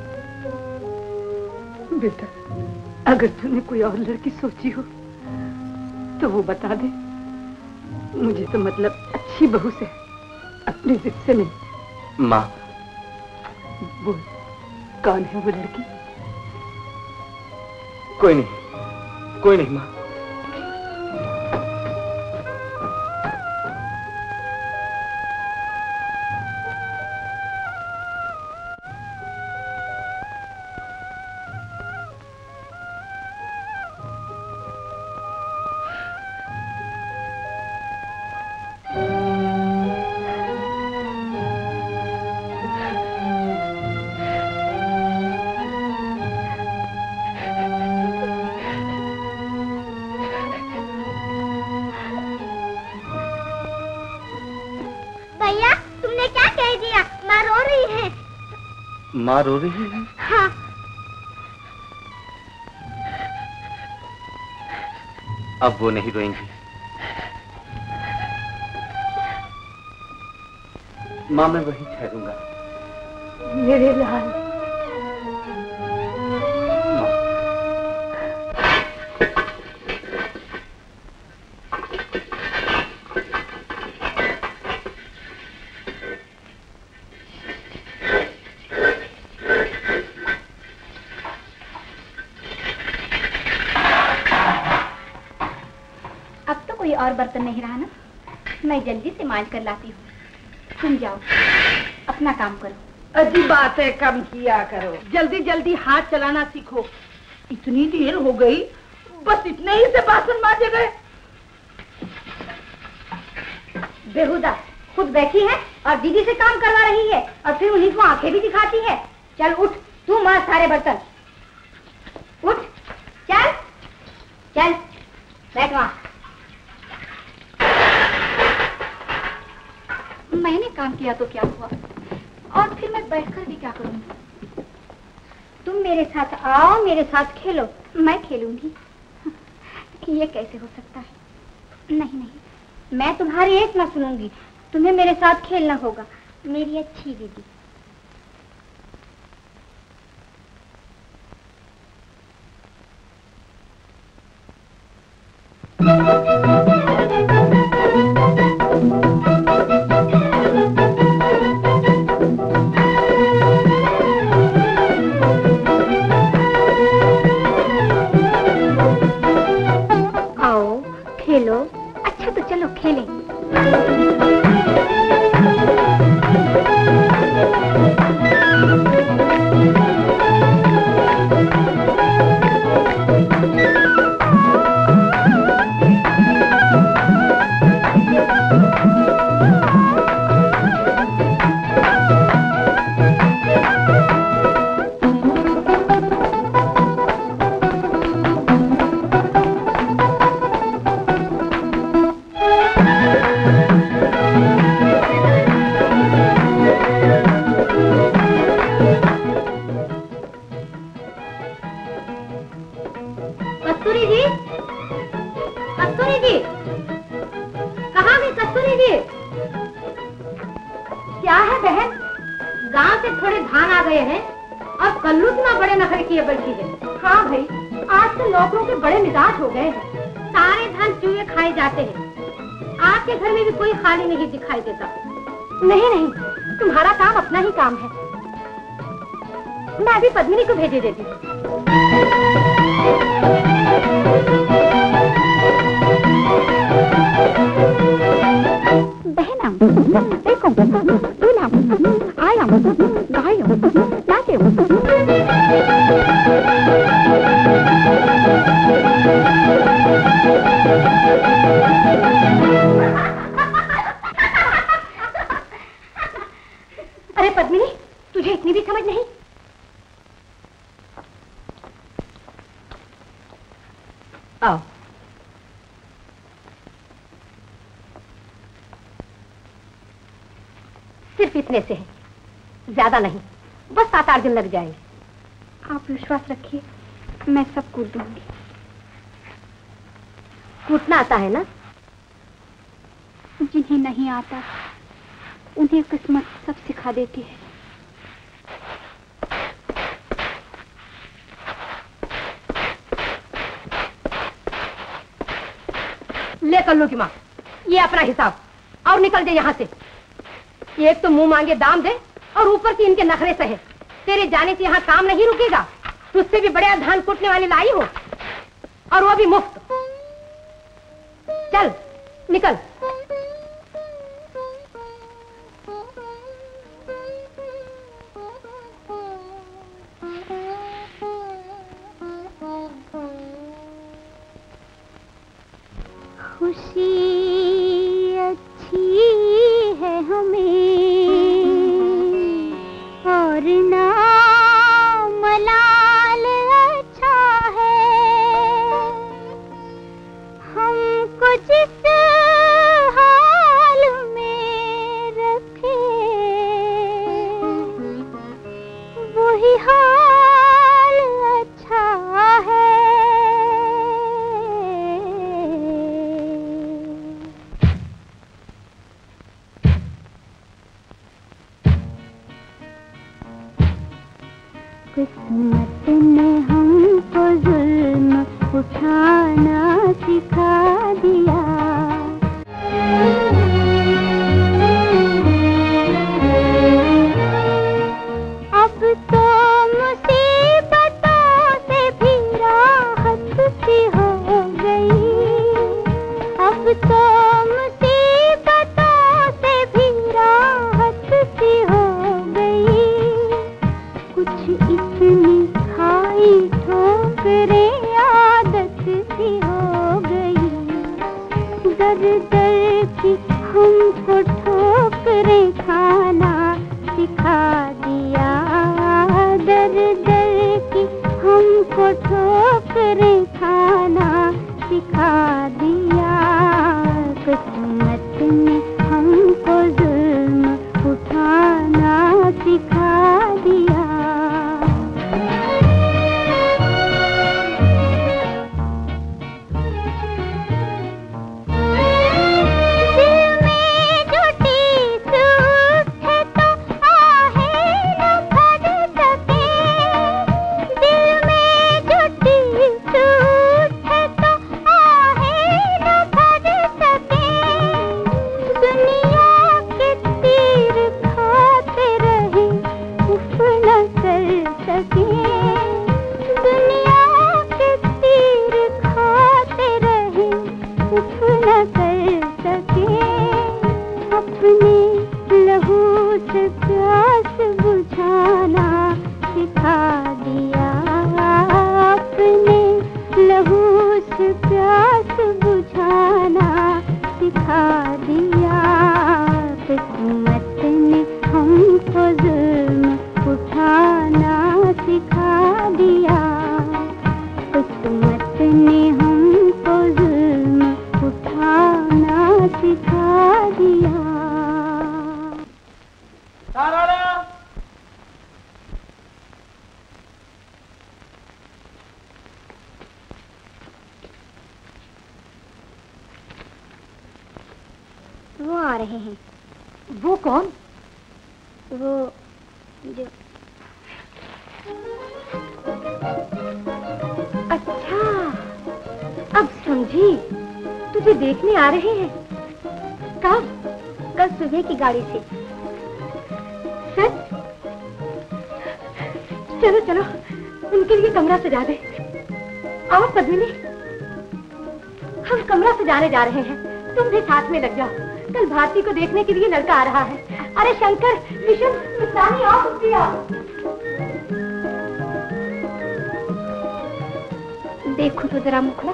बेटा, अगर तूने कोई और लड़की सोची हो तो वो बता दे। मुझे तो मतलब अच्छी बहू से, अपनी जिद से नहीं। माँ, बोल, कौन है वो लड़की? कोई नहीं, कोई नहीं माँ। माँ रो रही है? हाँ। अब वो नहीं रोएंगी। माँ, मैं वहीं ठहरूंगा। मेरे लाल। और बर्तन नहीं रहा ना, मैं जल्दी से मांज कर लाती हूँ। तुम जाओ, अपना काम करो। अजी बातें कम किया करो, जल्दी जल्दी हाथ चलाना सीखो। इतनी देर हो गई, बस इतने ही से बासन मांजे गए। बेहुदा खुद बैठी है और दीदी से काम करवा रही है और फिर उन्हीं को आंखें भी दिखाती है। चल उठ, तू मांज सारे बर्तन। उठ, चल चल, बैठ वहां। मैंने काम किया तो क्या हुआ, और फिर मैं बैठकर भी क्या करूंगी? तुम मेरे साथ आओ, मेरे साथ खेलो। मैं खेलूंगी? ये कैसे हो सकता है? नहीं नहीं, मैं तुम्हारी एक ना सुनूंगी। तुम्हें मेरे साथ खेलना होगा, मेरी अच्छी दीदी। खेलो। अच्छा तो चलो खेलें। कस्तूरी जी, कस्तूरी जी, कहाँ गई कस्तूरी जी? क्या है बहन, गांव से थोड़े धान आ गए हैं और कल्लू इतना बड़े नखरे किए बैठी है। हाँ भाई, आजकल नौकरों के बड़े मिजाज हो गए हैं। सारे धान चूहे खाए जाते हैं। आपके घर में भी कोई खाली नहीं दिखाई देता। नहीं नहीं, तुम्हारा काम अपना ही काम है। मैं अभी पद्मिनी को भेजे देती हूँ। बहना, देखो, दूल्हा, आया, गायो, नाचे। अरे पद्मिनी, तुझे इतनी भी समझ नहीं? आओ। सिर्फ इतने से है, ज्यादा नहीं, बस 7-8 दिन लग जाएंगे। आप विश्वास रखिए, मैं सब कूट दूंगी। कूटना आता है ना? जिन्हें नहीं आता उन्हें किस्मत सब सिखा देती है। ले कल्लू की माँ, ये अपना हिसाब और निकल दे यहाँ से। एक तो मुंह मांगे दाम दे और ऊपर से इनके नखरे सहे। तेरे जाने से यहाँ काम नहीं रुकेगा। तुझसे भी बड़े धान कूटने वाली लाई हो और वो भी मुफ्त। चल निकल। खुशी अच्छी है हमें और नाम मलाल अच्छा है। हमको जिस हाल में रखे वही हाल अच्छा है। किस्मत ने हमको जुल्म उठाना सिखा दिया। अब तो मुसीबतों से भी राहत सी हो गई। अब तो मुसीबतों से भी राहत सी हो गई। कुछ इतनी खाई ठोकरें आदत सी हो गई। दर दर की हमको ठोकरें खाना सिखा दिया। दर दर की हमको ठोकरें खाना सिखा दिया। किस्मत ने हमको जुल्म उठाना सिखा दिया। वो आ रहे हैं। वो कौन? वो जो... अच्छा, अब समझी। तुझे देखने आ रहे हैं। कब? कल सुबह की गाड़ी से। सच? चलो चलो, उनके लिए कमरा सजा दे। आओ पद्मिनी, हम कमरा सजाने जा रहे हैं, तुम भी साथ में लग जाओ। कल भारती को देखने के लिए लड़का आ रहा है। अरे शंकर, मिशन, मितानी, आओ तुम भी आओ। देखो तो जरा मुखड़ा।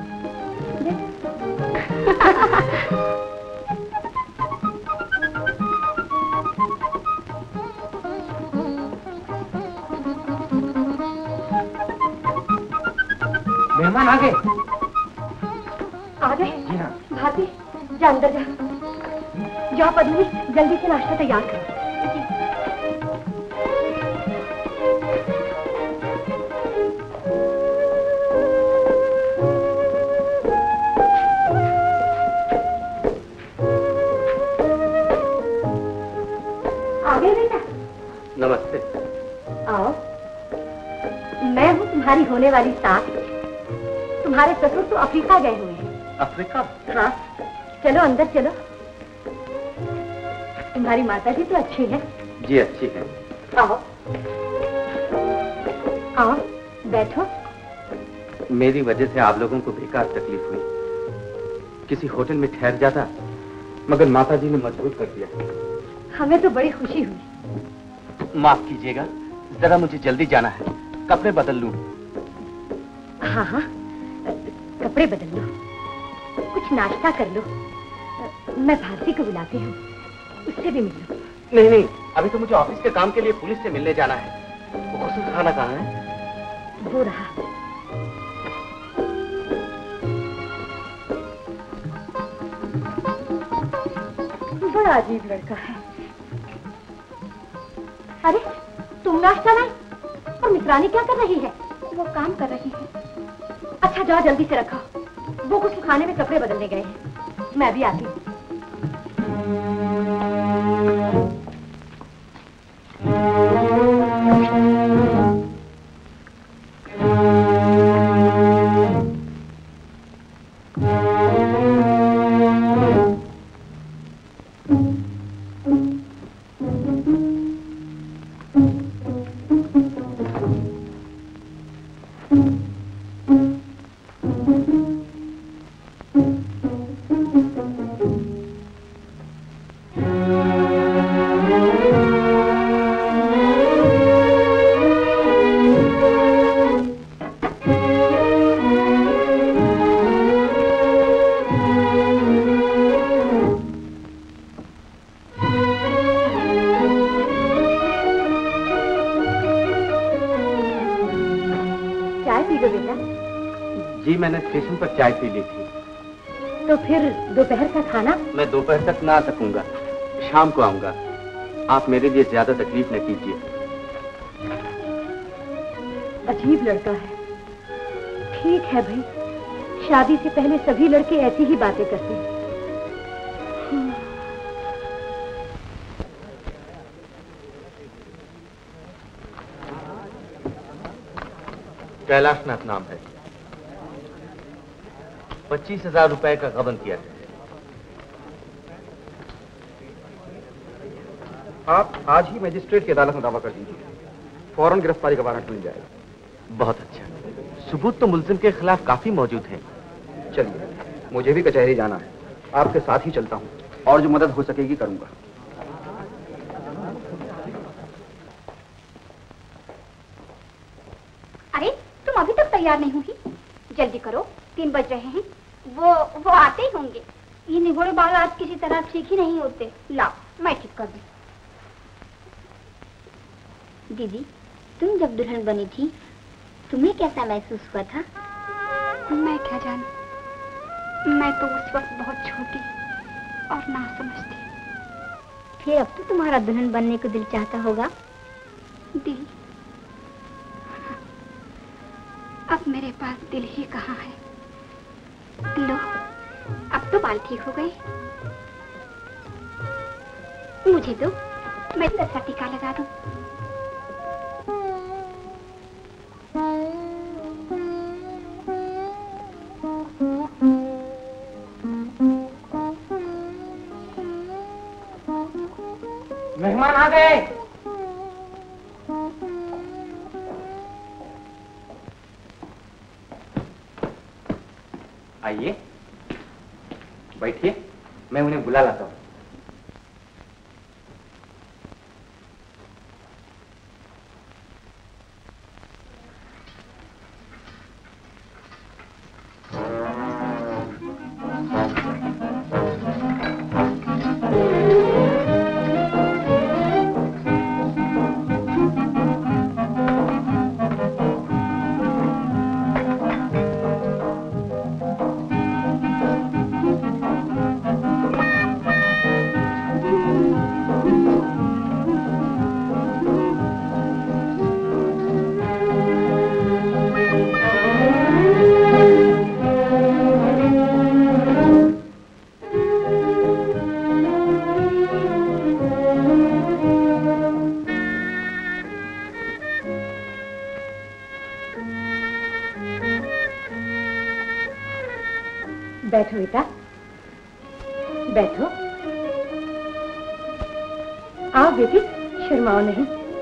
मेहमान आ गए? आ गए? जी हाँ। भारती, जा अंदर जा। जाओ पद्मिनी, जल्दी से नाश्ता तैयार करो। आ गए बेटा? नमस्ते। आओ, मैं हूँ तुम्हारी होने वाली सास। तुम्हारे ससुर तो अफ्रीका गए हुए हैं। अफ्रीका? हाँ, चलो अंदर चलो। तुम्हारी माता जी तो अच्छी है? जी अच्छी है। आओ आओ, बैठो। मेरी वजह से आप लोगों को बेकार तकलीफ हुई। किसी होटल में ठहर जाता, मगर माता जी ने मजबूर कर दिया। हमें तो बड़ी खुशी हुई। माफ कीजिएगा, जरा मुझे जल्दी जाना है। कपड़े बदल लूं? हाँ हाँ, कपड़े बदल लो, कुछ नाश्ता कर लो। मैं भारती को बुलाती हूँ, उससे भी मिल लो। नहीं नहीं, अभी तो मुझे ऑफिस के काम के लिए पुलिस से मिलने जाना है। वो गुस्ल खाना कहाँ है? वो रहा। बड़ा अजीब लड़का है। अरे तुम नाश्ता लाए और मित्रानी क्या कर रही है? वो काम कर रही है। अच्छा जाओ, जल्दी से रखो। वो कुछ खाने में कपड़े बदलने गए हैं, मैं भी आती हूँ। मैंने स्टेशन पर चाय पी ली थी। तो फिर दोपहर का खाना? मैं दोपहर तक ना आ सकूंगा, शाम को आऊंगा। आप मेरे लिए ज्यादा तकलीफ न कीजिए। अजीब लड़का है। ठीक है भाई, शादी से पहले सभी लड़के ऐसी ही बातें करते हैं। कैलाशनाथ नाम है। 25,000 रुपए का गबन किया है। आप आज ही मजिस्ट्रेट की अदालत में दावा कर दीजिए, फौरन गिरफ्तारी का वारंट मिल जाएगा। बहुत अच्छा, सबूत तो मुल्जिम के खिलाफ काफी मौजूद हैं। चलिए, मुझे भी कचहरी जाना है, आपके साथ ही चलता हूँ और जो मदद हो सकेगी करूंगा। अरे तुम अभी तक तैयार नहीं हुई? जल्दी करो, 3 बज रहे हैं। वो आते ही होंगे। ये निगोड़े बाल आज किसी तरह ठीक ही नहीं होते। लाओ, मैं ठीक कर दूं। दीदी, तुम जब दुल्हन बनी थी, तुम्हें कैसा महसूस हुआ था? मैं क्या जानूं, मैं तो उस वक्त बहुत छोटी और नासमझ थी। फिर अब तो तुम्हारा दुल्हन बनने को दिल चाहता होगा। दिल? अब मेरे पास दिल ही कहाँ है। लो, अब तो बाल ठीक हो गए। मुझे दो, मैं दस टीका लगा दूं। मेहमान आ गए। आइए, बैठिए, मैं उन्हें बुला लाता हूँ। बैठो बेटा, बैठो। आओ बेटी, शर्माओ नहीं।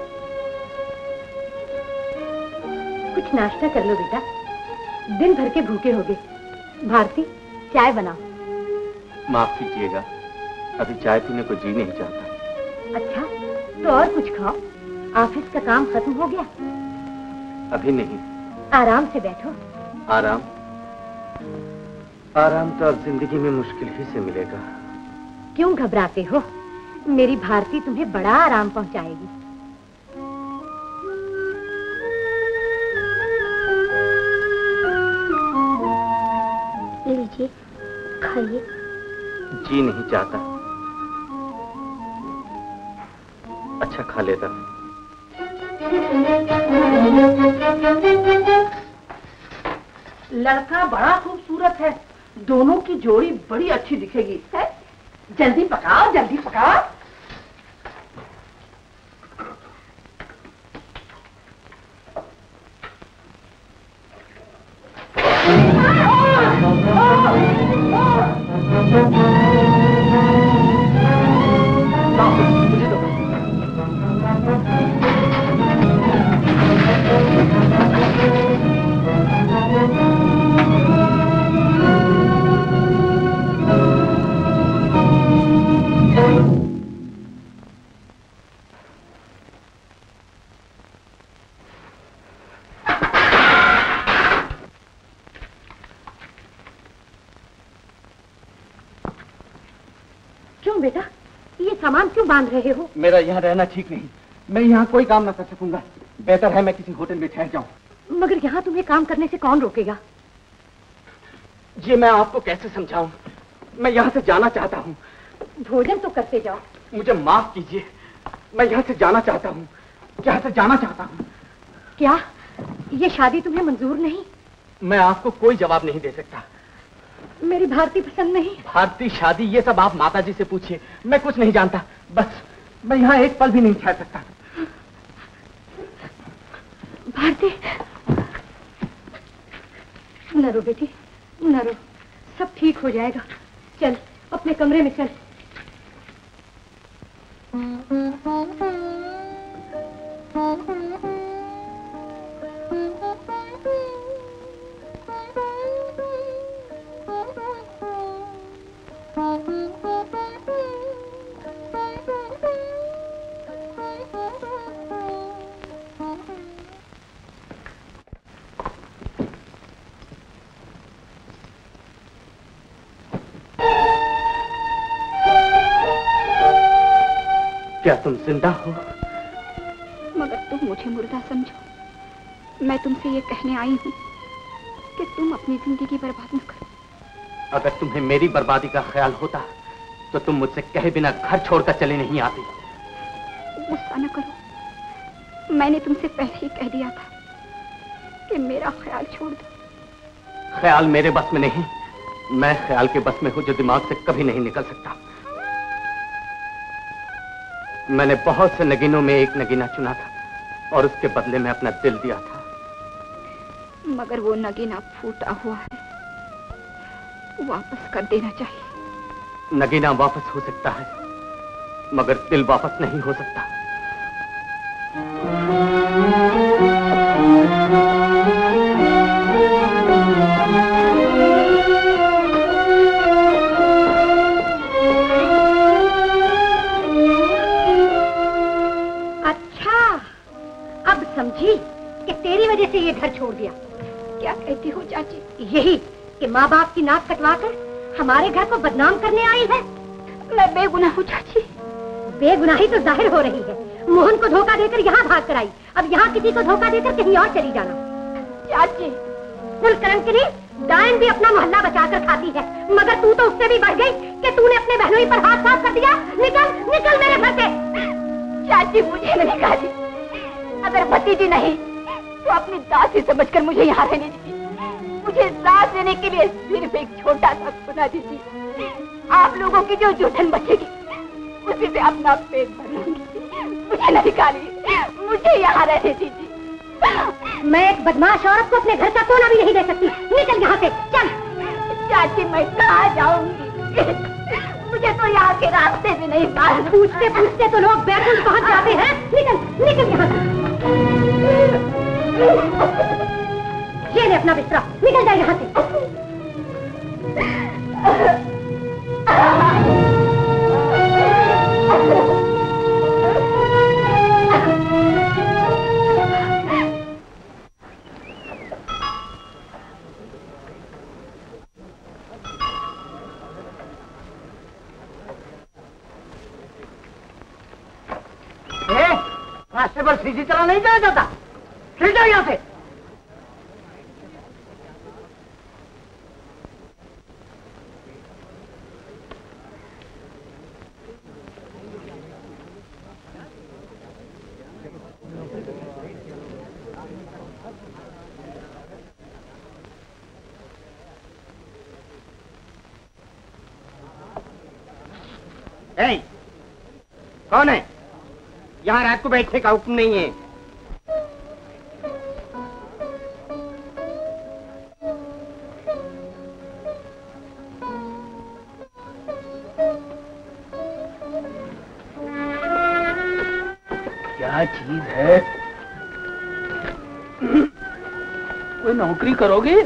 कुछ नाश्ता कर लो बेटा, दिन भर के भूखे होगे। भारती, चाय बनाओ। माफ कीजिएगा, अभी चाय पीने को जी नहीं चाहता। अच्छा, तो और कुछ खाओ। ऑफिस का काम खत्म हो गया? अभी नहीं। आराम से बैठो। आराम? आराम तो अब जिंदगी में मुश्किल ही से मिलेगा। क्यों घबराते हो? मेरी भारती तुम्हें बड़ा आराम पहुंचाएगी। लीजिए, खाइए। जी नहीं चाहता। अच्छा खा लेता। लड़का बड़ा खूबसूरत है, दोनों की जोड़ी बड़ी अच्छी दिखेगी। है? जल्दी पकाओ, जल्दी पकाओ। मुझे दो। क्यों बेटा, ये सामान क्यों बांध रहे हो? मेरा यहाँ रहना ठीक नहीं, मैं यहाँ कोई काम ना कर सकूंगा। बेहतर है मैं किसी होटल में ठहर जाऊं। मगर यहाँ तुम्हें काम करने से कौन रोकेगा? ये मैं आपको कैसे समझाऊं? मैं यहाँ से जाना चाहता हूँ। भोजन तो करते जाओ। मुझे माफ कीजिए, मैं यहाँ से जाना चाहता हूँ, यहाँ से जाना चाहता हूँ। क्या ये शादी तुम्हें मंजूर नहीं? मैं आपको कोई जवाब नहीं दे सकता। मेरी भारती पसंद नहीं। भारती, शादी, ये सब आप माताजी से पूछिए, मैं कुछ नहीं जानता। बस मैं यहाँ एक पल भी नहीं ठहर सकता। भारती, न रो बेटी, न रो, सब ठीक हो जाएगा। चल अपने कमरे में चल। क्या तुम जिंदा हो? मगर तुम मुझे मुर्दा समझो। मैं तुमसे ये कहने आई हूँ कि तुम अपनी जिंदगी बर्बाद न करो। अगर तुम्हें मेरी बर्बादी का ख्याल होता तो तुम मुझसे कहे बिना घर छोड़कर चली नहीं आती। गुस्सा न करो, मैंने तुमसे पहले ही कह दिया था कि मेरा ख्याल छोड़ दो। ख्याल मेरे बस में नहीं, मैं ख्याल के बस में हूँ जो दिमाग से कभी नहीं निकल सकता। मैंने बहुत से नगीनों में एक नगीना चुना था और उसके बदले में अपना दिल दिया था। मगर वो नगीना फूटा हुआ है, वापस कर देना चाहिए। नगीना वापस हो सकता है, मगर दिल वापस नहीं हो सकता। समझी कि तेरी वजह से ये घर छोड़ दिया। क्या कहती हो चाची? यही कि माँ बाप की नाक कटवाकर हमारे घर को बदनाम करने आई है। मैं बेगुनाह हूँ चाची। बेगुनाही तो जाहिर हो रही है। मोहन को धोखा देकर यहाँ भाग कर आई, अब यहाँ किसी को धोखा देकर कहीं और चली जाना। चाची, कुलकर्म के लिए डायन भी अपना मोहल्ला बचाकर खाती है, मगर तू तो उससे भी बढ़ गई कि तूने अपने बहनोई पर हाथ साफ कर दिया। निकल निकल मेरे घर से। चाची मुझे नहीं निकाली, अगर भतीजी नहीं तो अपनी दासी समझकर मुझे यहाँ रहने दीजिए। मुझे सांस लेने के लिए सिर्फ एक छोटा सा खुला दीजिए। आप लोगों की जो जूठन बचेगी उसी से अपना पेट भर लूंगी। मुझे न निकालिए, मुझे यहाँ रहने दीजिए। मैं एक बदमाश औरत को अपने घर का कोना भी नहीं दे सकती। निकल यहाँ से, चल। चाची मैं कहाँ जाऊंगी? मुझे तो यहाँ के रास्ते भी नहीं मालूम। पूछते पूछते तो लोग बैकुंठ पहुँच जाते हैं। निकल निकल यहाँ से। ये ले अपना बिस्तरा, निकल जाए यहाँ से। कांस्टेबल सीधी तरह नहीं जाया जाता। चल जाओ यहाँ से। कौन है? यहाँ रात को बैठने का हुक्म नहीं है। क्या चीज है? कोई नौकरी करोगे?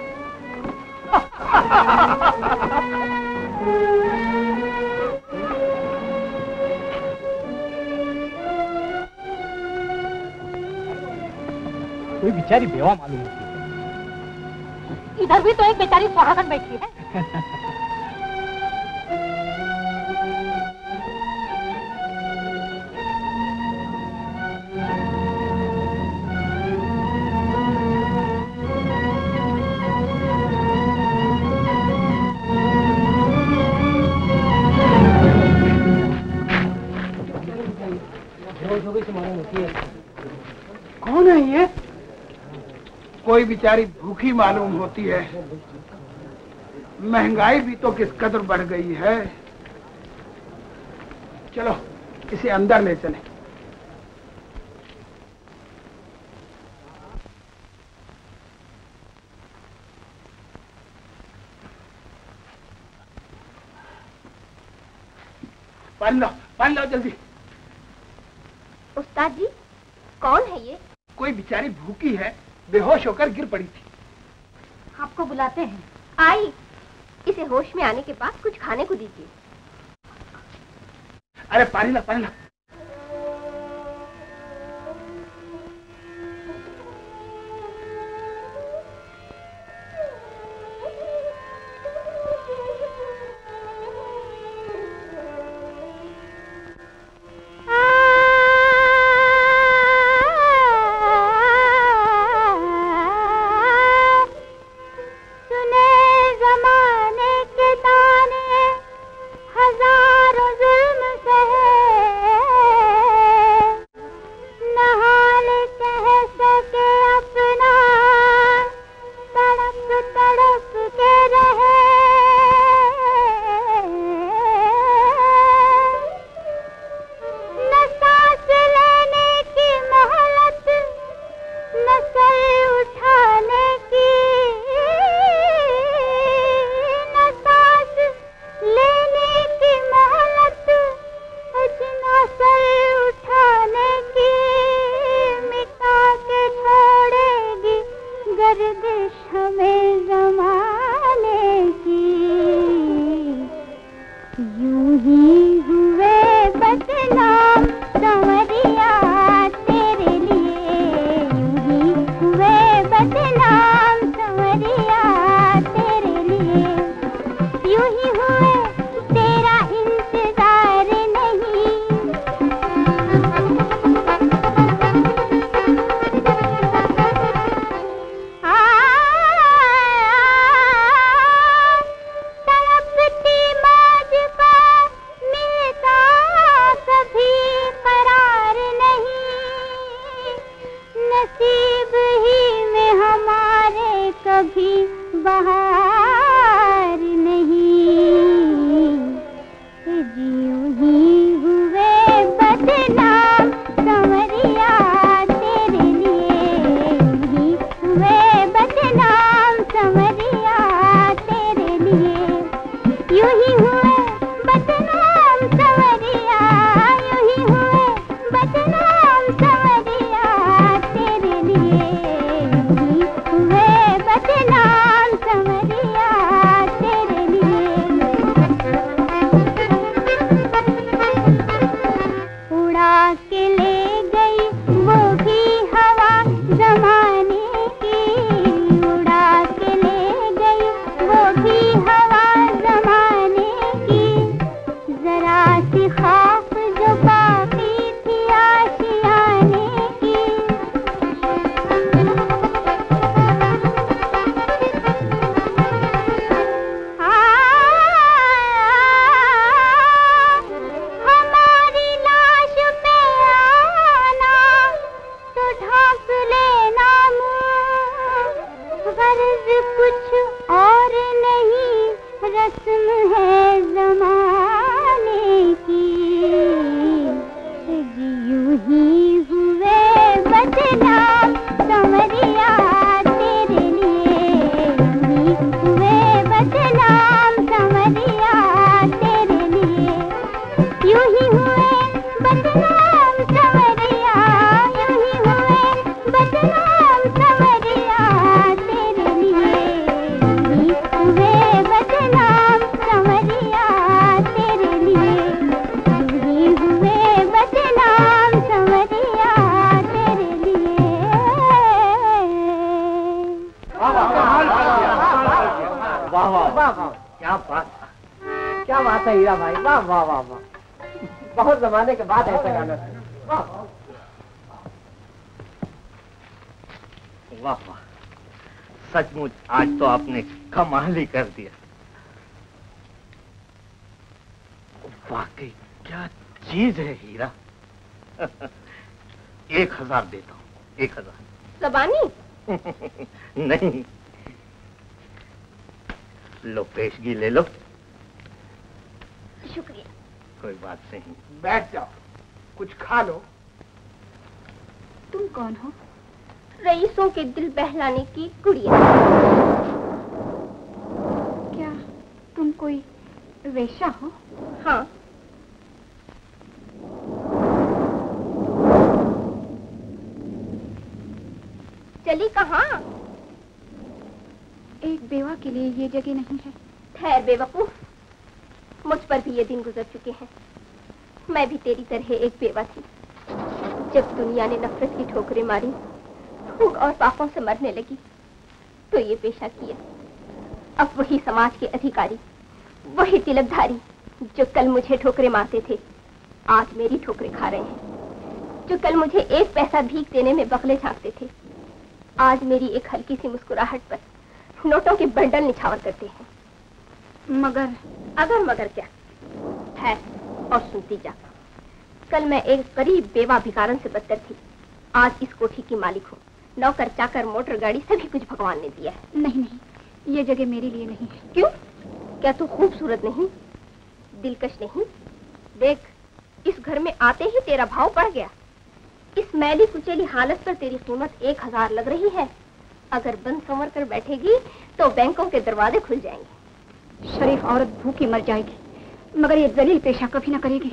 कोई बेचारी बेवा मालूम होती है। इधर भी तो एक बेचारी सुहागन बैठी है। कौन है ये? कोई बेचारी भूखी मालूम होती है। महंगाई भी तो किस कदर बढ़ गई है। चलो इसे अंदर ले चले। पानी लो जल्दी। उस्ताद जी, कौन है ये? कोई बेचारी भूखी है, बेहोश होकर गिर पड़ी थी। आपको बुलाते हैं। आई, इसे होश में आने के बाद कुछ खाने को दीजिए। अरे पानी ला, पानी ला। हजारों जुल्म सहे सर उठाने की, न सांस लेने की मोहलत, न सर उठाने की, मिटा के छोड़ेगी गर्दिश हमें जमाने की। यूं ही हुए बदनाम संवरिया तेरे लिए, यूं ही हुए बदनाम संवरिया तेरे लिए, यूं ही हुए तेरा इंतजार नहीं। तड़पती मौज को मिलता कभी करार नहीं, नसीब ही में हमारे कभी बहार नहीं। यूं ही हुए बदनाम संवरिया तेरे लिए, यूं ही हुए बदनाम संवरिया तेरे लिए, यूं ही हुए बदनाम संवरिया, यूं ही हुए बदनाम संवरिया तेरे लिए, यूं ही हुए बदनाम संवरिया तेरे लिए। उड़ा के ले गई वो भी हवा जमाने की, उड़ा के ले गई वो भी हवा जमाने की, जरा सी खौफ जो बाकी थी आशियाने की। हमारी लाश पे आना तो ढांप लेना मुंह, गर्ज कुछ और नहीं रस्म है जमाने की। यूं ही हुए बदनाम संवरिया तेरे लिए, यूं ही हुए बदनाम संवरिया तेरे लिए, यूं ही हुए बदनाम संवरिया, यूं ही हुए बदनाम संवरिया तेरे लिए, यूं ही हुए बदनाम संवरिया तेरे लिए, यूं ही हुए बदनाम संवरिया तेरे लिए। वाह वाह वाह वाह, क्या बात, क्या बात है हीरा भाई, वाह वाह वाह वाह, बहुत जमाने के बाद ऐसा गाना सुना। वाह वाह वाह, सचमुच आज तो आपने कमाल ही कर दिया। वाकई क्या चीज है हीरा। 1000 देता हूँ, 1000। ज़बानी? नहीं, लो पेशगी ले लो। शुक्रिया। कोई बात नहीं। बैठ जाओ, कुछ खा लो। तुम कौन हो? रईसों के दिल बहलाने की गुड़िया। क्या तुम कोई वेश्या हो? हाँ। चली कहाँ? एक बेवा के लिए ये जगह नहीं है। ठहर बेवकूफ, मुझ पर भी ये दिन गुजर चुके हैं। मैं भी तेरी तरह एक बेवा थी। जब दुनिया ने नफरत की ठोकरें मारी, भूख और पापों से मरने लगी, तो ये पेशा किया। अब वही समाज के अधिकारी, वही तिलकधारी जो कल मुझे ठोकरें मारते थे, आज मेरी ठोकरें खा रहे हैं। जो कल मुझे 1 पैसा भीख देने में बगले झांकते थे, आज मेरी एक हल्की सी मुस्कुराहट पर नोटों के बंडल निछावर करते हैं। मगर मगर क्या? है और सुनती जा। कल मैं एक गरीब बेवा भिखारन से बदतर थी, आज इस कोठी की मालिक हूँ। नौकर चाकर मोटर गाड़ी सभी कुछ भगवान ने दिया है। नहीं नहीं, ये जगह मेरे लिए नहीं है। क्यों? क्या तू खूबसूरत नहीं, दिलकश नहीं? देख, इस घर में आते ही तेरा भाव बढ़ गया। इस मैली कुचेली हालत पर तेरी कीमत 1000 लग रही है। अगर बंद संवर कर बैठेगी तो बैंकों के दरवाजे खुल जाएंगे। शरीफ औरत भूखी मर जाएगी मगर ये जलील पेशा कभी ना करेगी।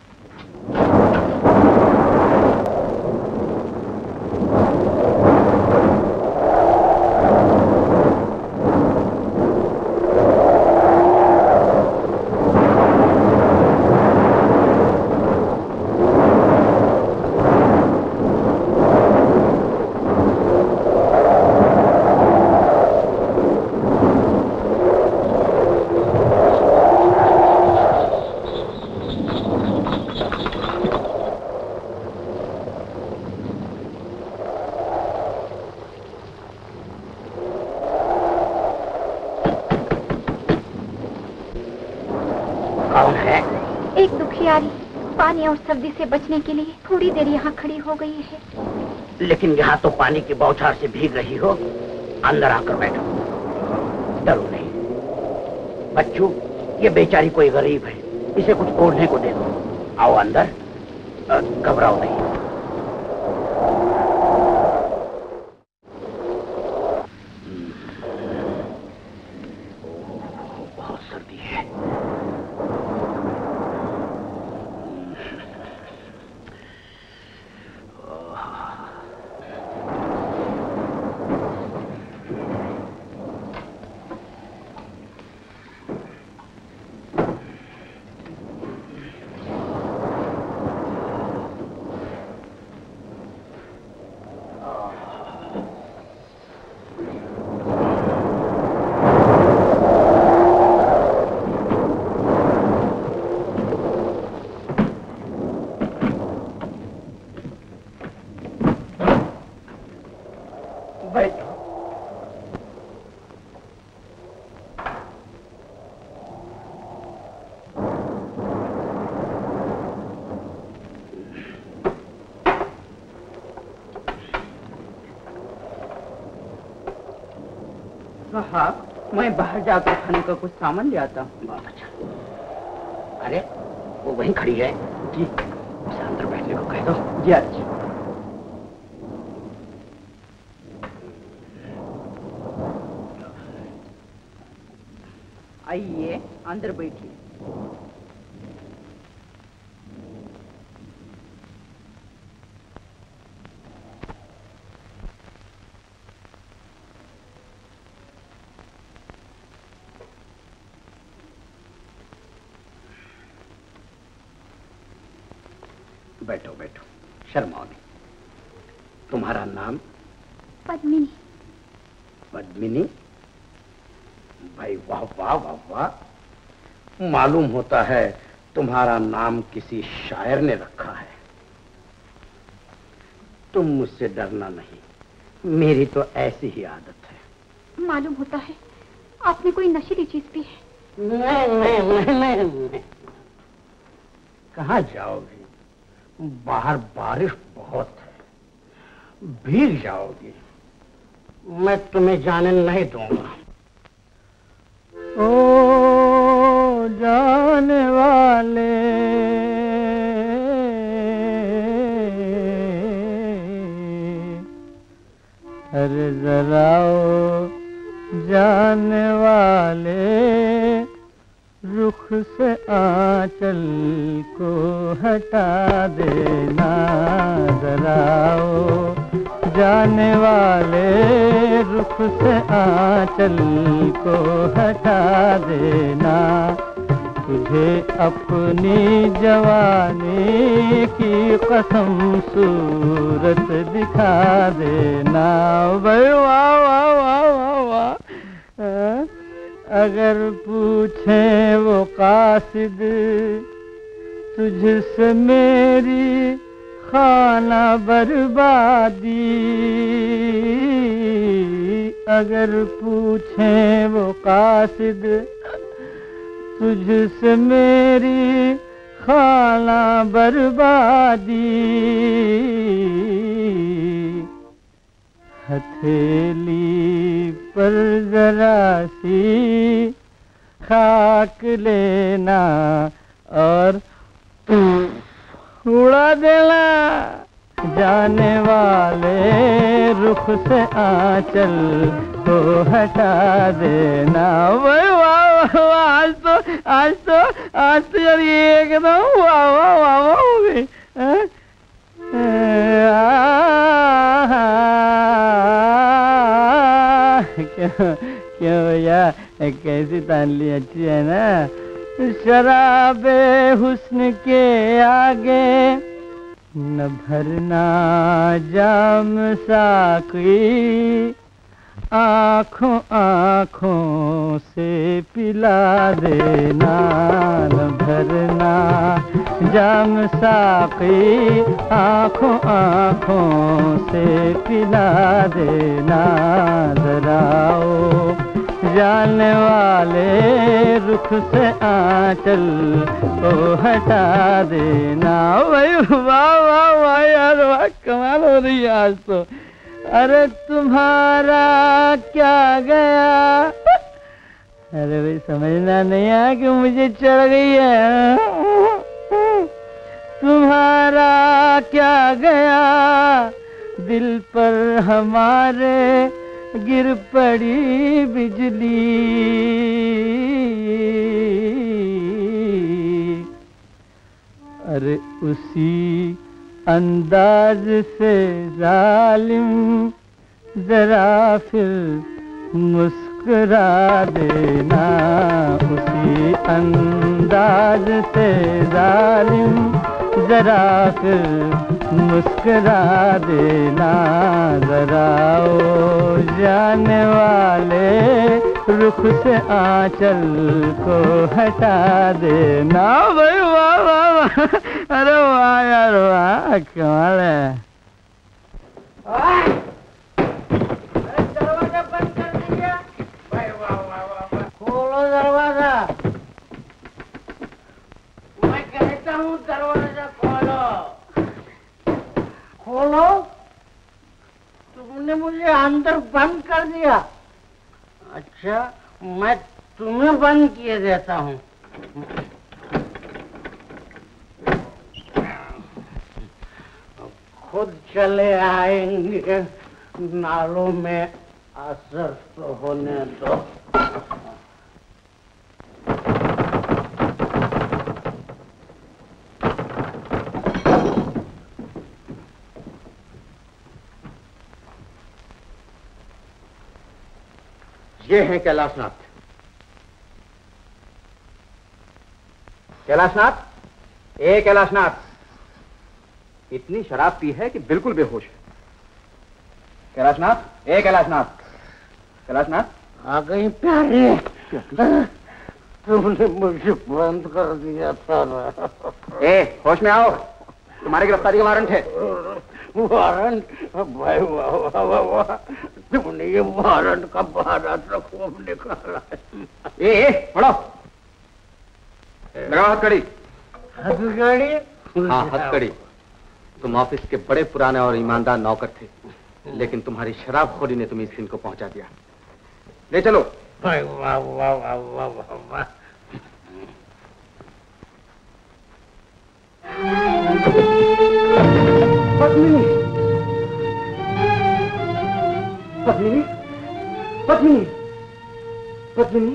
पानी और सर्दी से बचने के लिए थोड़ी देर यहाँ खड़ी हो गई है। लेकिन यहाँ तो पानी की बौछार से भीग रही हो। अंदर आकर बैठो, डरो नहीं। बच्चू, ये बेचारी कोई गरीब है, इसे कुछ ओढ़ने को दे दो। आओ अंदर, घबराओ नहीं। बहुत सर्दी है। हाँ, मैं बाहर जाकर खाने का कुछ सामान ले आता हूँ। बहुत अच्छा। अरे वो वहीं खड़ी है जी, उसे अंदर बैठने को कह दो। जी अच्छा। आइए अंदर बैठिए। बैठो बैठो, शर्माओ नहीं। तुम्हारा नाम? पद्मिनी। पद्मिनी? भाई वाह वाह वाह वाह। मालूम होता है तुम्हारा नाम किसी शायर ने रखा है। तुम मुझसे डरना नहीं, मेरी तो ऐसी ही आदत है। मालूम होता है आपने कोई नशीली चीज पी है। नहीं। कहाँ जाओगी? बाहर बारिश बहुत है, भीग जाओगी। मैं तुम्हें जाने नहीं दूंगा। ओ जाने वाले अरे जरा ओ जाने वाले रुख से आंचल को हटा देना। जरा ओ जाने वाले रुख से आंचल को हटा देना। तुझे अपनी जवानी की कसम सूरत दिखा देना। भाई वाह वाह वाह वाह वाह। अगर पूछें वो कासिद तुझसे मेरी खाना बर्बादी, अगर पूछें वो कासिद तुझसे मेरी खाना बर्बादी, हथेली पर जरा सी खाक लेना और उड़ा देना। जाने वाले रुख से आंचल को हटा देना। भाई वाह वाह, आज तो यार ये एकदम वाह वाह वाह वाह हो गई। क्यों भैया, कैसी तान ली, अच्छी है ना? शराबे हुस्न के आगे न भरना जाम साकी, आँखों आँखों से पिला देना। न भरना जाम साकी, आँखों आँखों से पिला देना। जराओ जाने वाले रुख से आंचल को हटा देना। भाई वाह वाह वाह यार, वाह कमाल हो रही है आज तो। अरे तुम्हारा क्या गया? अरे भाई समझना नहीं है कि मुझे चढ़ गई है। तुम्हारा क्या गया दिल पर हमारे गिर पड़ी बिजली। अरे उसी अंदाज से जालिम जरा फिर मुस्कुरा देना। उसी अंदाज से जालिम जरा फिर मुस्कुरा देना। जरा ओ जाने वाले रुख से आंचल को हटा देना। भाई वाह वाह वाह, अरे वाह यार वाह, कमाल है। दरवाजा बंद कर दिया। भाई वाह वाह वाह, खोलो दरवाजा। मैं कहता हूँ दरवाजा खोलो। खोलो, तुमने मुझे अंदर बंद कर दिया। अच्छा, मैं तुम्हें बंद किए देता हूँ। खुद चले आएंगे, नालों में असर तो होने दो। ये हैं कैलाशनाथ। कैलाशनाथ, ए कैलाशनाथ, इतनी शराब पी है कि बिल्कुल बेहोश है। कैलाशनाथ, ए कैलाशनाथ, कैलाशनाथ। आ गई प्यारी, तुमने मुझे बंद कर दिया था ना। ए होश में आओ, तुम्हारी गिरफ्तारी का वारंट है। वारंट? भाई वाह वाह वाह वाह, तुमने ये वारंट का बहाना तो खूब निकाला है। ए पढ़ो, लगाओ हथकड़ी। हथकड़ी? हाँ हथकड़ी। तुम ऑफिस के बड़े पुराने और ईमानदार नौकर थे, लेकिन तुम्हारी शराबखोरी ने तुम्हें इस दिन को पहुंचा दिया। ले चलो। भाई वाह वाह वाह वाह वाह वाह। पद्मिनी, पद्मिनी, पद्मिनी, पद्मिनी।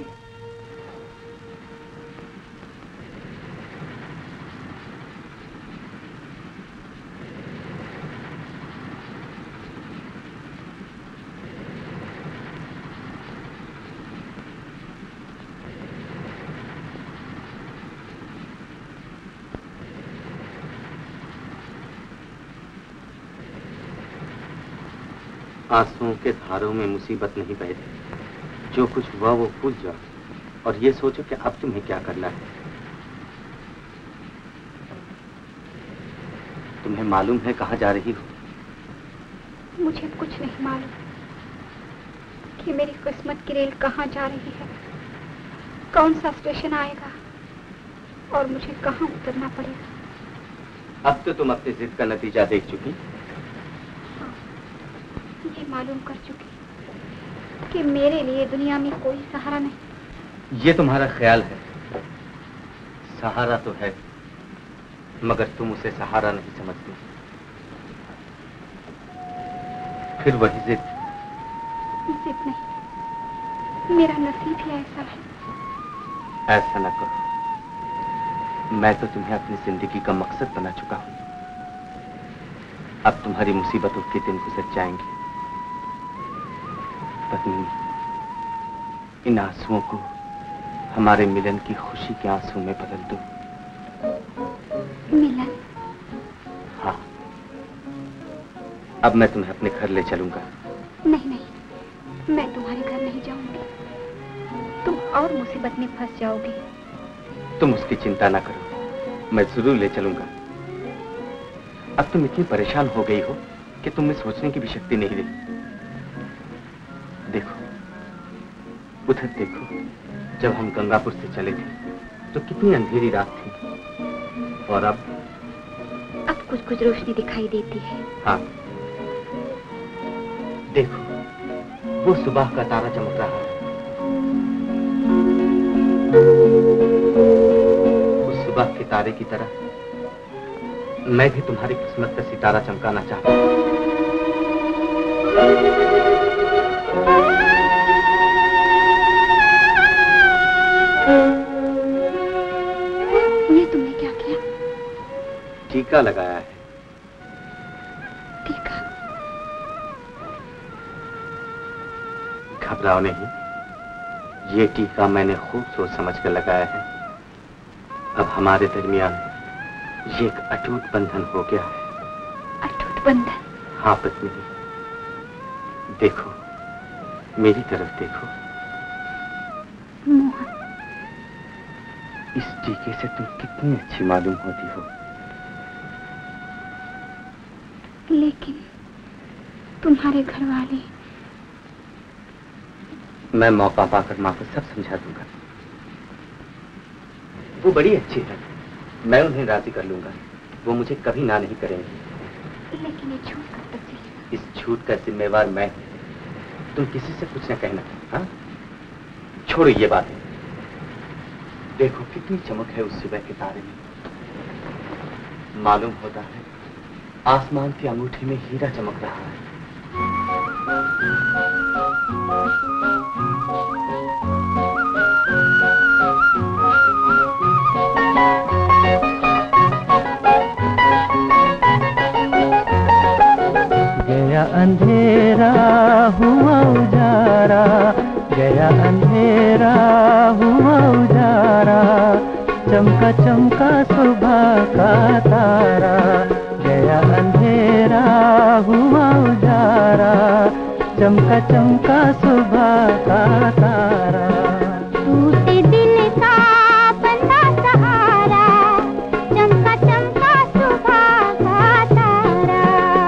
आंसुओं के धारों में मुसीबत नहीं बहती। जो कुछ हुआ वो भूल जाओ और ये सोचो कि अब तुम्हें क्या करना है। तुम्हें मालूम है कहाँ जा रही हो? मुझे कुछ नहीं मालूम कि मेरी किस्मत की रेल कहाँ जा रही है, कौन सा स्टेशन आएगा और मुझे कहाँ उतरना पड़ेगा। अब तो तुम अपनी जिद का नतीजा देख चुकी। ये मालूम कर चुकी कि मेरे लिए दुनिया में कोई सहारा नहीं। ये तुम्हारा ख्याल है, सहारा तो है, मगर तुम उसे सहारा नहीं समझती। फिर वही जिद। जिद नहीं, मेरा नसीब ही ऐसा है। ऐसा न कहो, मैं तो तुम्हें अपनी जिंदगी का मकसद बना चुका हूं। अब तुम्हारी मुसीबतों के दिन गुजर जाएंगे। पद्मिनी, इन आंसुओं को हमारे मिलन की खुशी के आंसू में बदल दो। मिलन? हाँ, अब मैं तुम्हें अपने घर ले चलूंगा। नहीं नहीं, मैं तुम्हारे घर नहीं जाऊंगी। तुम और मुसीबत में फंस जाओगे। तुम उसकी चिंता ना करो, मैं जरूर ले चलूंगा। अब तुम इतनी परेशान हो गई हो कि तुम में सोचने की भी शक्ति नहीं रही। देखो, उधर देखो, जब हम गंगापुर से चले थे तो कितनी अंधेरी रात थी, और अब कुछ कुछ रोशनी दिखाई देती है। हाँ, देखो, वो सुबह का तारा चमक रहा है। उस सुबह के तारे की तरह मैं भी तुम्हारी किस्मत का सितारा चमकाना चाहता हूँ। ये तुमने क्या किया? टीका लगाया है। टीका? घबराओ नहीं, ये टीका मैंने खूब सोच समझ कर लगाया है। अब हमारे दरमियान ये एक अटूट बंधन हो गया है। अटूट बंधन? हाँ पद्मिनी, देखो, मेरी तरफ देखो। मोहन, इस टीके से तुम कितनी अच्छी मालूम होती हो। लेकिन तुम्हारे घर वाले। मैं मौका पाकर माँ को सब समझा दूंगा। वो बड़ी अच्छी है, मैं उन्हें राजी कर लूंगा। वो मुझे कभी ना नहीं करेंगे। लेकिन ये झूठ कब तक चलेगा? इस झूठ का जिम्मेवार मैं हूं। तुम किसी से कुछ न कहना। हाँ, छोड़ो ये बातें। देखो कितनी चमक है उस सुबह के तारे में। मालूम होता है आसमान की अंगूठी में हीरा चमक रहा है। गया अंधेरा हुआ उजारा, गया अंधेरा हुआ उजारा, चमका चमका सुबह का तारा। गया अंधेरा हुआ उजारा, चमका चमका सुबह का तारा। टूटे दिल का बंधा सहारा, चमका चमका सुबह का तारा।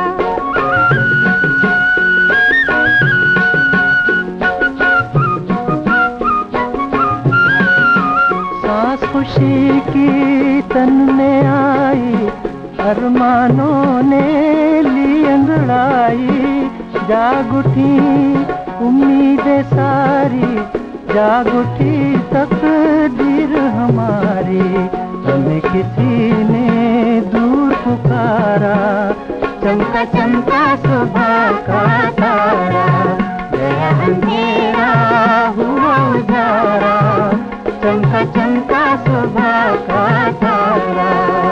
सांस खुशी की तन में आई, अरमानों ने ली अंगड़ाई। जाग उठी उम्मीदें सारी, जाग उठी तकदीर हमारी। हमें किसी ने दूर पुकारा, चमका चमका सुबह का तारा। गया अंधेरा हुआ उजारा, चमका चमका सुबह का तारा।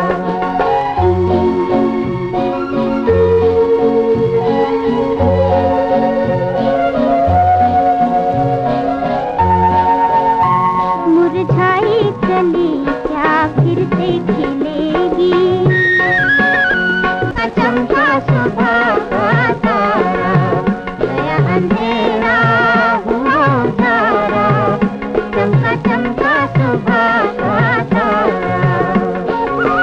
मुरझाई कली क्या फिर से खिलेगी, चमका सुबह का तारा। गया अंधेरा हुआ उजारा, चमका चमका सुबह का तारा।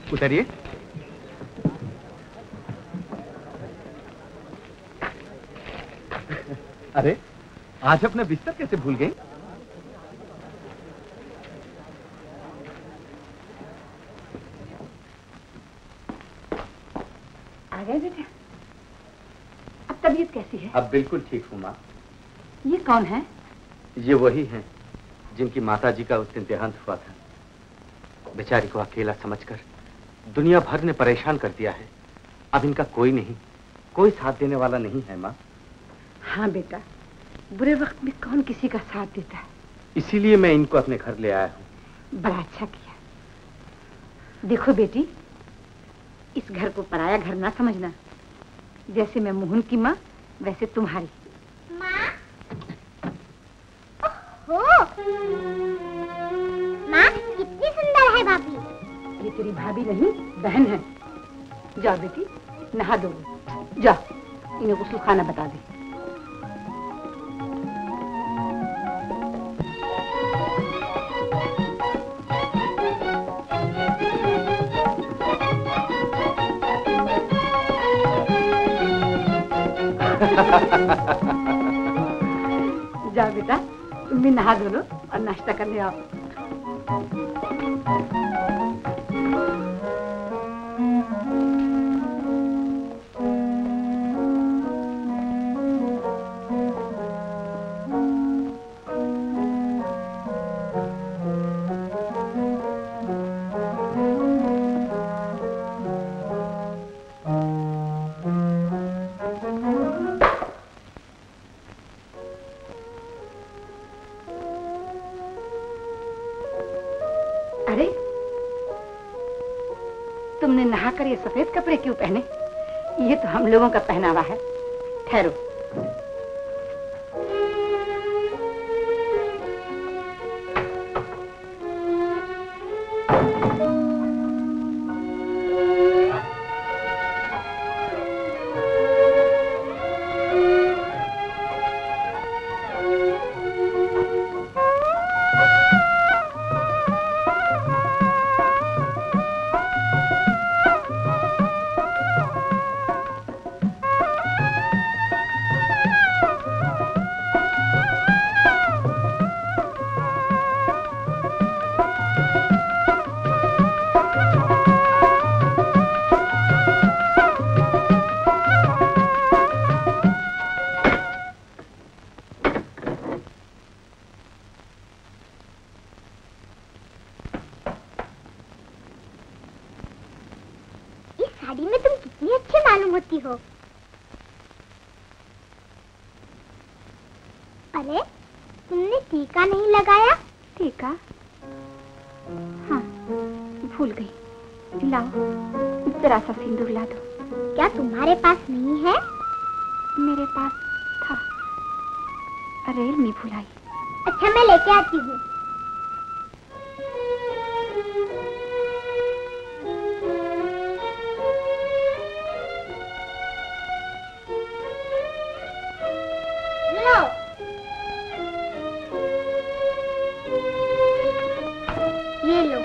उतरिए। अरे आज अपना बिस्तर कैसे भूल गई? आ गए बेटा। अब तबीयत कैसी है? अब बिल्कुल ठीक हूँ माँ। ये कौन है? ये वही हैं जिनकी माताजी का उस दिन देहांत हुआ था। बेचारी को अकेला समझकर दुनिया भर ने परेशान कर दिया है। अब इनका कोई नहीं, कोई साथ देने वाला नहीं है माँ। हाँ बेटा, बुरे वक्त में कौन किसी का साथ देता है। इसीलिए मैं इनको अपने घर ले आया हूँ। बड़ा अच्छा किया। देखो बेटी, इस घर को पराया घर ना समझना। जैसे मैं मोहन की माँ, वैसे तुम्हारी माँ। माँ कितनी सुंदर है भाभी। ये तेरी भाभी नहीं, बहन है। जाओ बेटी, नहा दो। जाओ, इन्हें गुस्ल खाना बता दे। जाओ बेटा, तुम भी नहा धो लो और नाश्ता करने आओ। तुमने नहाकर ये सफेद कपड़े क्यों पहने? ये तो हम लोगों का पहनावा है। ठहरो। अरे तुमने टीका नहीं लगाया? टीका? हाँ, भूल गई। लाओ, जरा सा सिंदूर ला दो। क्या तुम्हारे पास नहीं है? मेरे पास था, रेल में भुलाई। अच्छा, मैं लेके आती हूँ। ये लो।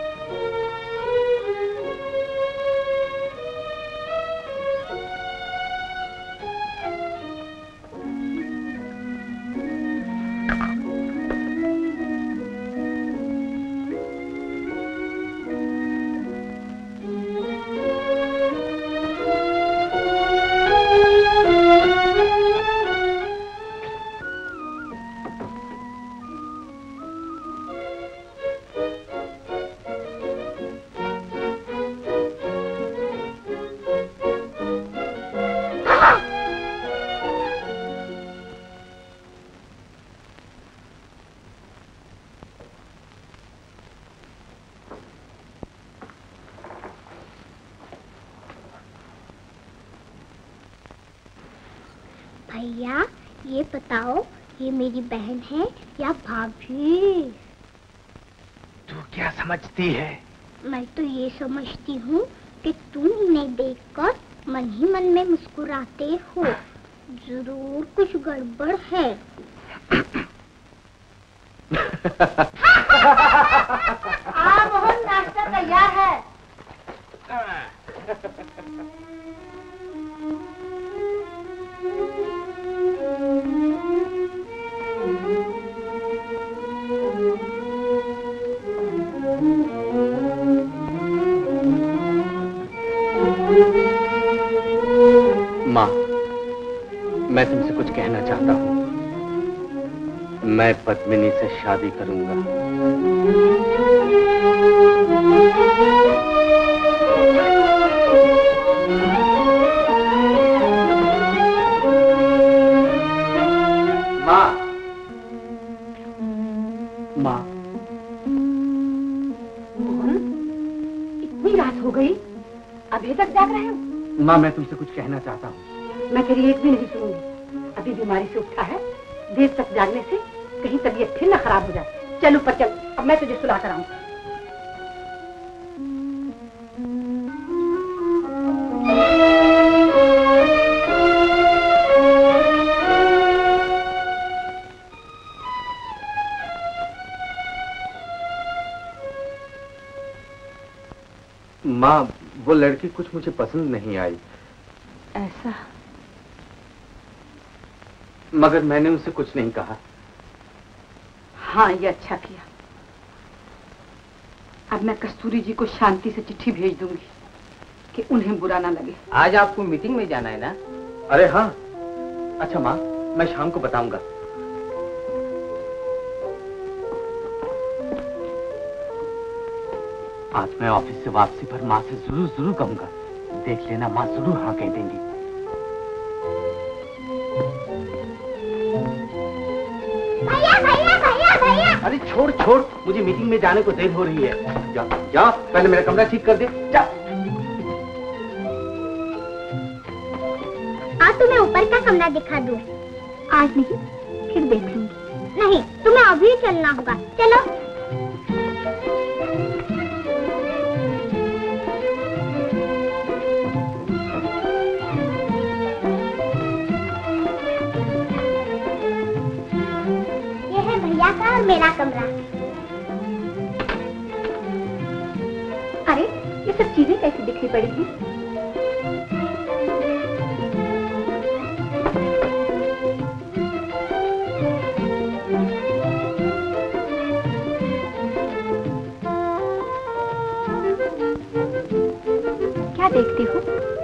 भैया, ये बताओ, ये मेरी बहन है या भाभी? तू क्या समझती है? मैं तो ये समझती हूँ कि तुम इन्हें देखकर मन ही मन में मुस्कुराते हो। जरूर कुछ गड़बड़ है। मोहन, नाश्ता तैयार है। मैं तुमसे कुछ कहना चाहता हूँ। मैं पद्मिनी से शादी करूंगा। माँ, माँ। मोहन, इतनी रात हो गई, अभी तक जाग रहे हो? माँ, मैं तुमसे कुछ कहना चाहता हूँ। मैं तेरी एक भी नहीं सुनूंगी। अभी बीमारी से उठा है, देर तक जागने से कहीं तबीयत फिर ना खराब हो जाए। चल ऊपर चल, अब मैं तुझे सुला कर आऊं। माँ, वो लड़की कुछ मुझे पसंद नहीं आई। ऐसा? मगर मैंने उनसे कुछ नहीं कहा। हाँ, ये अच्छा किया। अब मैं कस्तूरी जी को शांति से चिट्ठी भेज दूंगी कि उन्हें बुरा ना लगे। आज आपको मीटिंग में जाना है ना? अरे हाँ। अच्छा माँ, मैं शाम को बताऊंगा। आज मैं ऑफिस से वापसी पर माँ से जरूर कहूंगा। देख लेना, माँ जरूर हाँ कह देंगी। भैया भैया भैया भैया। अरे छोड़, मुझे मीटिंग में जाने को देर हो रही है। जा, पहले मेरा कमरा ठीक कर दे। जा। आज तुम्हें ऊपर का कमरा दिखा दूं। आज नहीं, फिर देखेंगे। नहीं, तुम्हें अभी चलना होगा। चलो। भैया का और मेरा कमरा। अरे, ये सब चीजें कैसे दिखनी पड़ेगी? क्या देखती हो?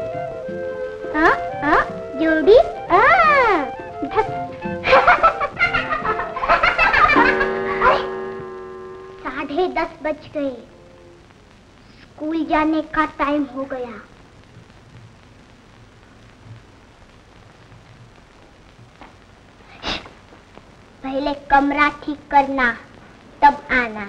जोड़ी। साढ़े 10 बज गए। स्कूल जाने का टाइम हो गया। पहले कमरा ठीक करना, तब आना।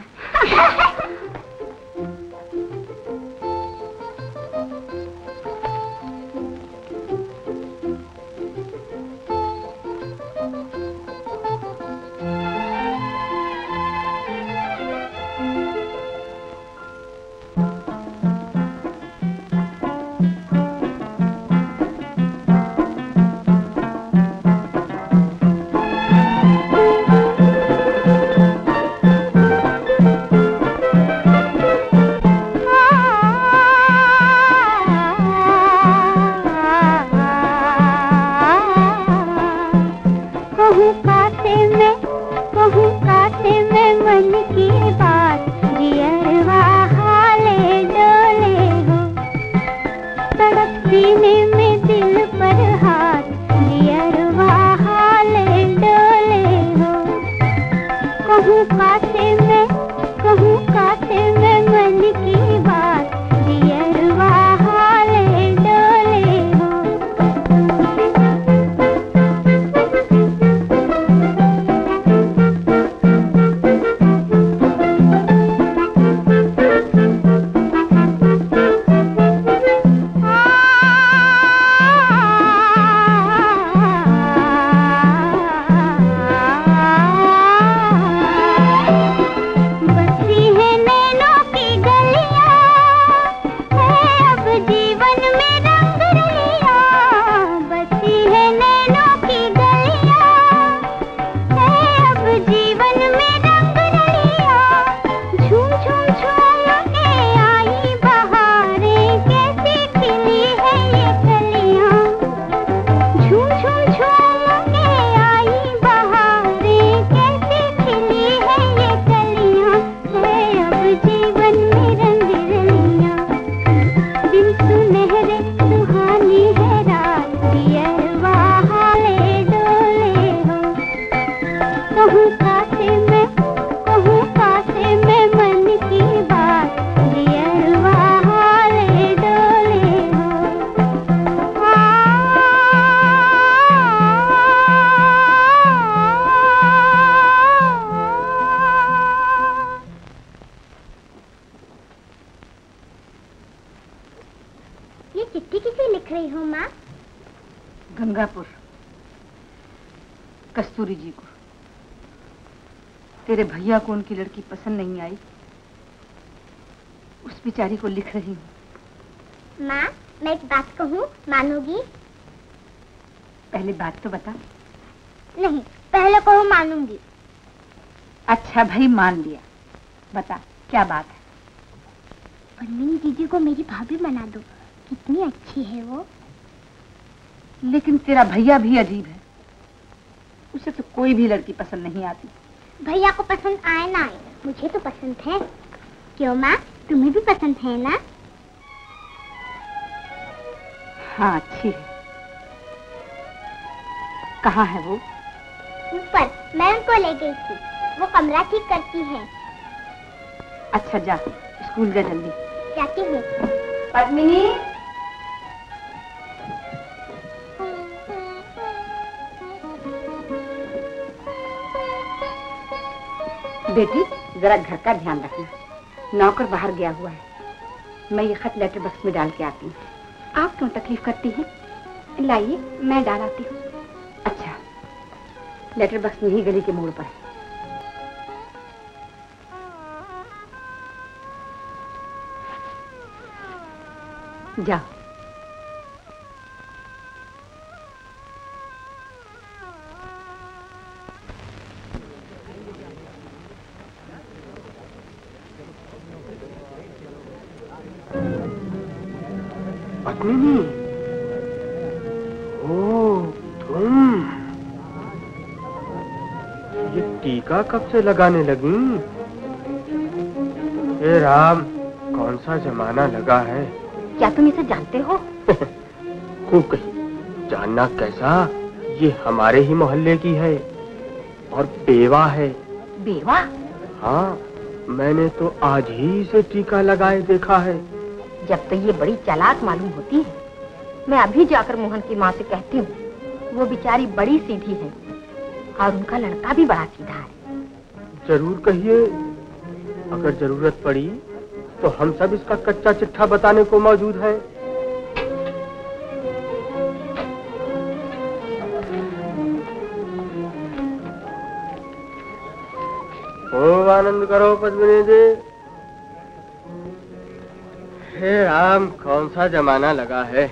चिट्ठी किसे लिख रही हो माँ? गंगापुर कस्तूरी जी को। तेरे भैया को उनकी लड़की पसंद नहीं आई, उस बेचारी को लिख रही हूँ। माँ, मैं एक बात कहूँ, मानोगी? पहले बात तो बता। नहीं, पहले कहो मानूंगी। अच्छा भाई, मान लिया। बता क्या बात है? पद्मिनी दीदी को मेरी भाभी बना दो, कितनी अच्छी है वो। लेकिन तेरा भैया भी अजीब है, उसे तो कोई भी लड़की पसंद नहीं आती। भैया को पसंद आए ना आए, मुझे तो पसंद है। क्यों माँ, तुम्हें भी पसंद है ना? हाँ, अच्छी है। कहाँ है वो? ऊपर, मैं उनको ले गई थी, वो कमरा ठीक करती है। अच्छा जा, स्कूल जा जल्दी। जाती हूँ। पद्मिनी, बेटी जरा घर का ध्यान रखना, नौकर बाहर गया हुआ है। मैं ये खत लेटर बॉक्स में डाल के आती हूँ। आप क्यों तकलीफ करती हैं? लाइए, मैं डाल आती हूँ। अच्छा, लेटर बॉक्स यही गली के मोड़ पर है। जाओ। पद्मिनी, ओ तुम ये टीका कब से लगाने लगी? हे राम, कौन सा जमाना लगा है। क्या तुम इसे जानते हो? खूब कही, जानना कैसा, ये हमारे ही मोहल्ले की है और बेवा है। बेवा? हाँ, मैंने तो आज ही इसे टीका लगाए देखा है। जब तो ये बड़ी चालाक मालूम होती है। मैं अभी जाकर मोहन की माँ से कहती हूँ, वो बेचारी बड़ी सीधी है और उनका लड़का भी बड़ा सीधा है। जरूर कहिए, अगर जरूरत पड़ी तो हम सब इसका कच्चा चिट्ठा बताने को मौजूद हैं। खूब आनंद करो पद्मिनी जी। हे राम, कौन सा जमाना लगा है।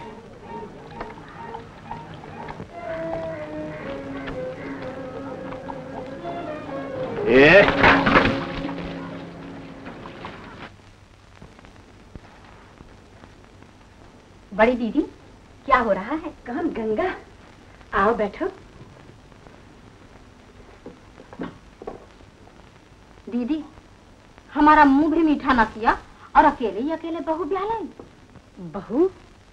बड़ी दीदी, क्या हो रहा है? कौन? गंगा, आओ बैठो। दीदी, हमारा मुंह भी मीठा ना किया और अकेले बहू ब्याह लाई। बहू?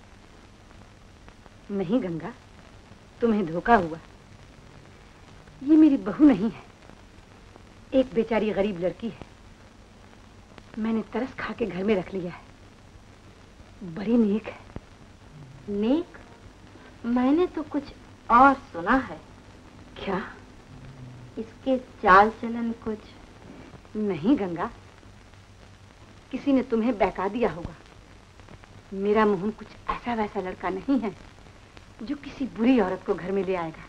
नहीं गंगा, तुम्हें धोखा हुआ। ये मेरी बहू नहीं है, एक बेचारी गरीब लड़की है। मैंने तरस खा के घर में रख लिया है। बड़ी नेक है। नेक? मैंने तो कुछ और सुना है। क्या? इसके चाल चलन कुछ। नहीं गंगा, किसी ने तुम्हें बहका दिया होगा। मेरा मोहन कुछ ऐसा वैसा लड़का नहीं है जो किसी बुरी औरत को घर में ले आएगा।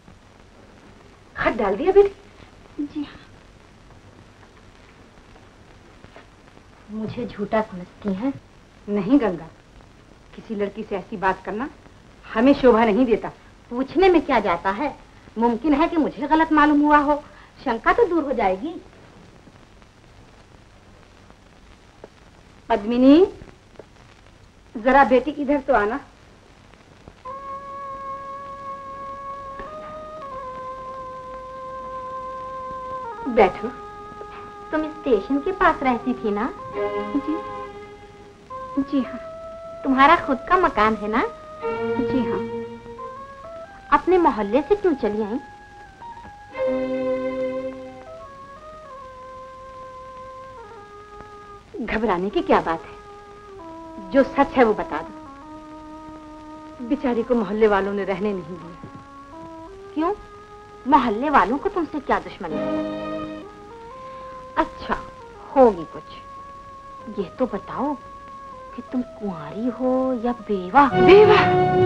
खत डाल दिया बेटी? जी हाँ। मुझे झूठा समझती हैं? नहीं गंगा, किसी लड़की से ऐसी बात करना हमें शोभा नहीं देता। पूछने में क्या जाता है, मुमकिन है कि मुझे गलत मालूम हुआ हो, शंका तो दूर हो जाएगी। पद्मिनी, जरा बेटी इधर तो आना। बैठो। तुम स्टेशन के पास रहती थी ना? जी। जी हाँ। तुम्हारा खुद का मकान है ना? जी हाँ। अपने मोहल्ले से क्यों चली आई? घबराने की क्या बात है, जो सच है वो बता दो। बेचारी को मोहल्ले वालों ने रहने नहीं दिया। क्यों? मोहल्ले वालों को तुमसे क्या दुश्मनी है? अच्छा, होगी कुछ। ये तो बताओ, कि तुम कुंवारी हो या बेवा? बेवा?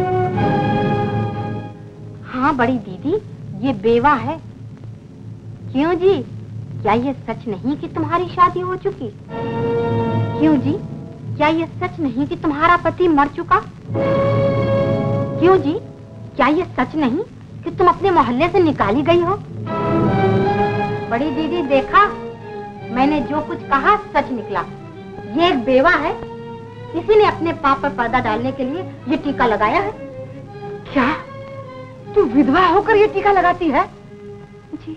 हाँ बड़ी दीदी, ये बेवा है। क्यों जी, क्या ये सच नहीं कि तुम्हारी शादी हो चुकी? क्यों जी, क्या ये सच नहीं कि तुम्हारा पति मर चुका? क्यों जी, क्या ये सच नहीं कि तुम अपने मोहल्ले से निकाली गई हो? बड़ी दीदी देखा, मैंने जो कुछ कहा सच निकला। ये एक बेवा है, इसी ने अपने पाप पर पर्दा डालने के लिए ये टीका लगाया है। क्या तू विधवा होकर ये टीका लगाती है? जी,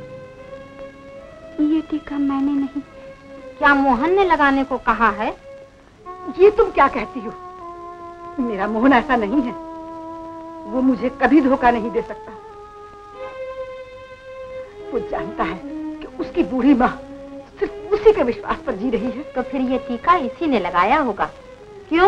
ये टीका मैंने नहीं। क्या मोहन ने लगाने को कहा है? ये तुम क्या कहती हो? मेरा मोहन ऐसा नहीं है, वो मुझे कभी धोखा नहीं दे सकता। वो जानता है कि उसकी बूढ़ी माँ सिर्फ उसी के विश्वास पर जी रही है। तो फिर ये टीका इसी ने लगाया होगा। क्यों?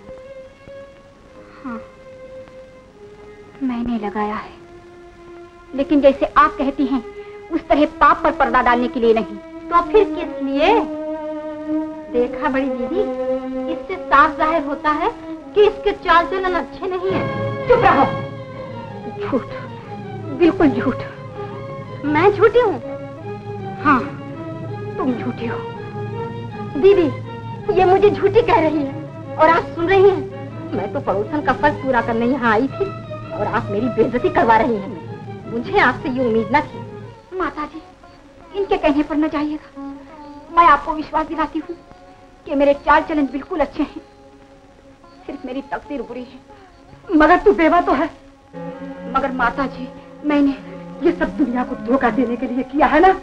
हाँ, मैंने लगाया है, लेकिन जैसे आप कहती हैं उस तरह पाप पर पर्दा डालने के लिए नहीं। तो फिर किस लिए? देखा बड़ी दीदी, इससे साफ जाहिर होता है कि इसके चाल चलन अच्छे नहीं है। चुप रहो। झूठ, बिल्कुल झूठ। मैं झूठी हूँ? हाँ, तुम झूठी हो। दीदी, ये मुझे झूठी कह रही है और आप सुन रही हैं। मैं तो पड़ोसन का फर्ज पूरा करने यहाँ आई थी और आप मेरी बेइज्जती करवा रही हैं। मुझे आपसे ये उम्मीद न थी। माता जी, इनके कहने पर न जाइएगा। मैं आपको विश्वास दिलाती हूँ कि मेरे चाल चलन बिल्कुल अच्छे हैं, सिर्फ मेरी तकदीर बुरी है। मगर तू बेवा तो है। मगर माता जी, मैंने ये सब दुनिया को धोखा देने के लिए किया है ना?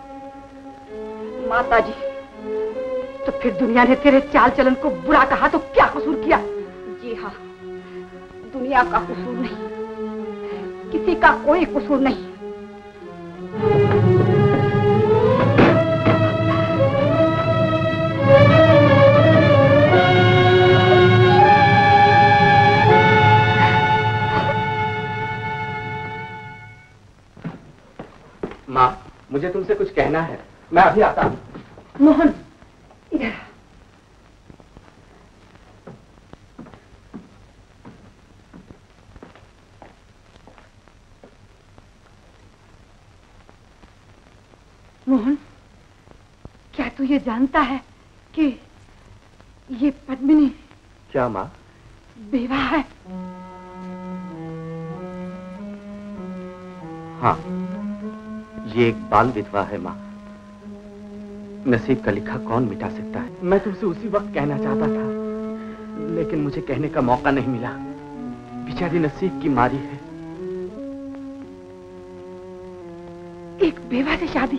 माता जी, तो फिर दुनिया ने तेरे चाल चलन को बुरा कहा तो क्या कसूर किया? जी हाँ, दुनिया का कसूर नहीं, किसी का कोई कसूर नहीं। माँ, मुझे तुमसे कुछ कहना है, मैं अभी आता हूँ। मोहन, इधर। मोहन, क्या तू ये जानता है कि ये पद्मिनी? क्या माँ? बेवा है। हाँ, ये एक बाल विधवा है माँ। नसीब का लिखा कौन मिटा सकता है? मैं तुमसे उसी वक्त कहना चाहता था, लेकिन मुझे कहने का मौका नहीं मिला। बेचारी नसीब की मारी है। एक बेवा से शादी,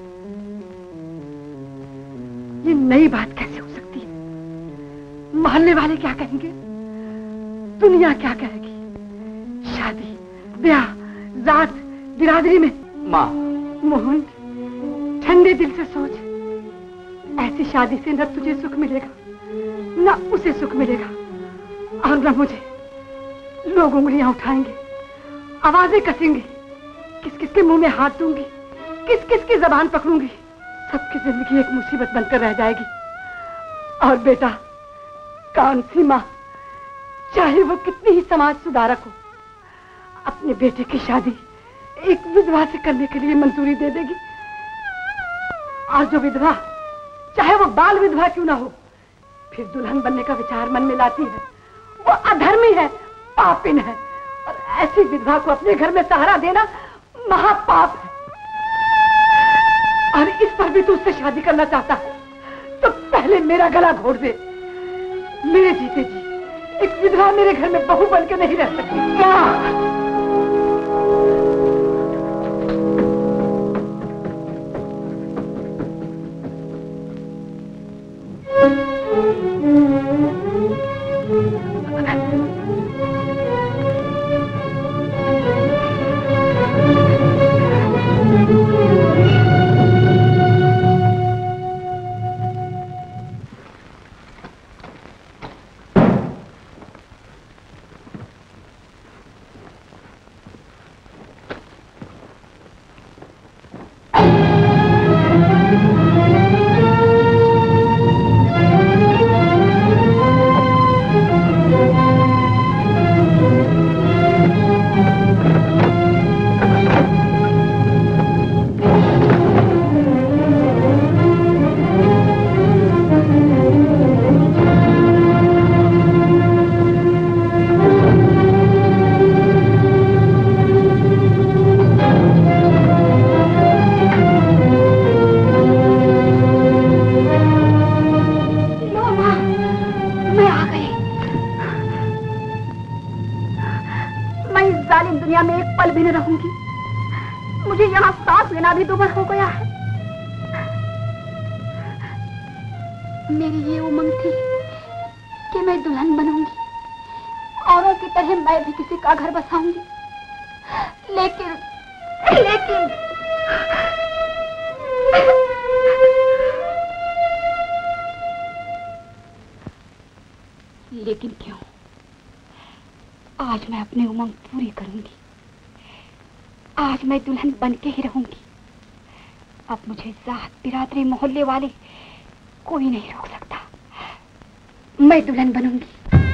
ये नई बात कैसे हो सकती है? मोहल्ले वाले क्या कहेंगे? दुनिया क्या कहेगी? शादी, ब्याह, जात, बिरादरी में। माँ, मोहन, ठंडे दिल से सोच। ऐसी शादी से न तुझे सुख मिलेगा, न उसे सुख मिलेगा, और न मुझे। लोग उंगलियां उठाएंगे, आवाजें कसेंगे, किस किस के मुंह में हाथ दूंगी, किस किस की जबान पकड़ूंगी। सबकी जिंदगी एक मुसीबत बनकर रह जाएगी। और बेटा, कौन सी माँ, चाहे वो कितनी ही समाज सुधारक हो, अपने बेटे की शादी एक विधवा से करने के लिए मंजूरी दे देगी? और जो विधवा, चाहे वो बाल विधवा क्यों ना हो, फिर दुल्हन बनने का विचार मन में लाती है, वो अधर्मी है, पापिन है। और ऐसी विधवा को अपने घर में सहारा देना महापाप है। और इस पर भी तू उससे शादी करना चाहता है, तो पहले मेरा गला घोट दे। मेरे जीते जी एक विधवा मेरे घर में बहू बन के नहीं रह सकती। क्या? दुनिया में एक पल भी न रहूंगी। मुझे यहाँ सांस लेना भी दुभर हो गया है। मेरी ये उमंग थी कि मैं दुल्हन बनूंगी, औरों की तरह मैं भी किसी का घर बसाऊंगी, लेकिन लेकिन क्यों? आज मैं अपनी उमंग पूरी करूंगी। आज मैं दुल्हन बन के ही रहूंगी। अब मुझे जात बिरादरी मोहल्ले वाले कोई नहीं रोक सकता। मैं दुल्हन बनूंगी।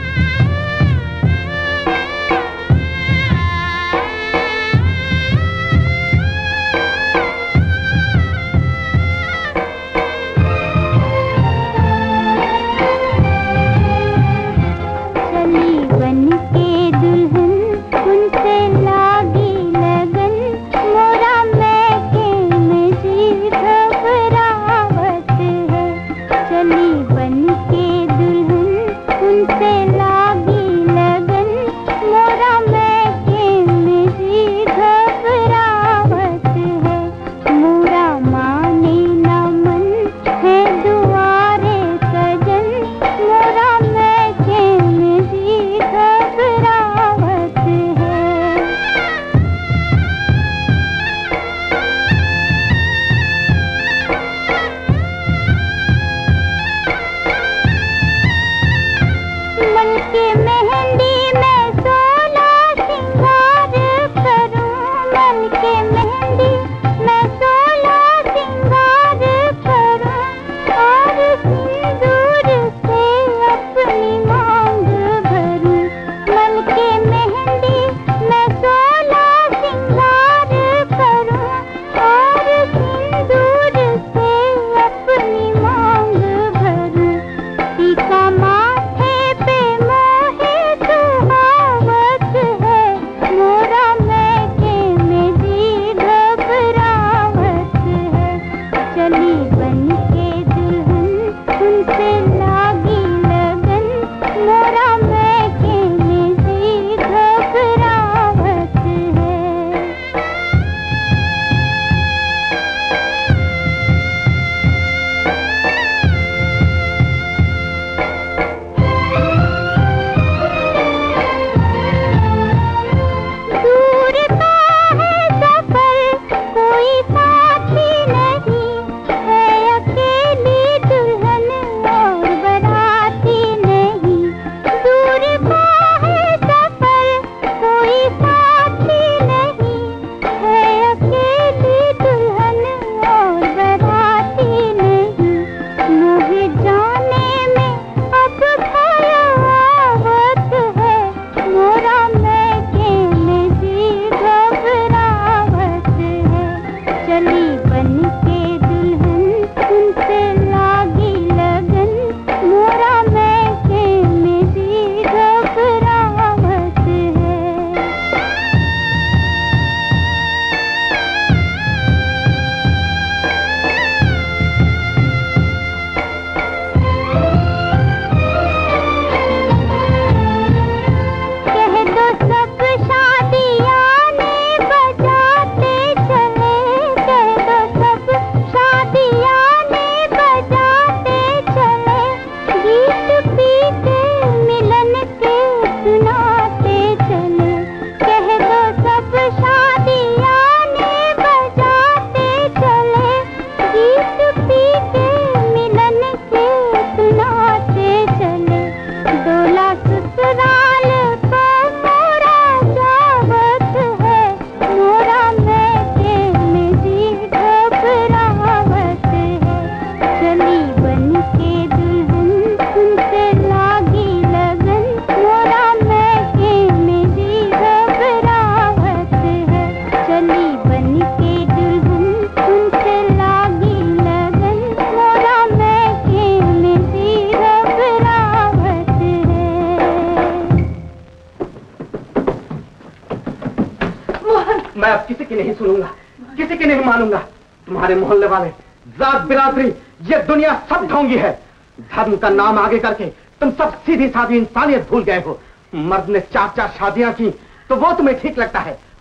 मैं अब किसी की नहीं सुनूंगा, किसी की नहीं मानूंगा। तुम्हारे मोहल्ले वाले, जात बिरादरी, ये दुनिया सब ढोंगी है। धर्म का नाम आगे करके तुम सब सीधी सादी इंसानियत भूल गए हो। मर्द ने 4-4 शादियां की तो वो तुम्हें ठीक लगता है,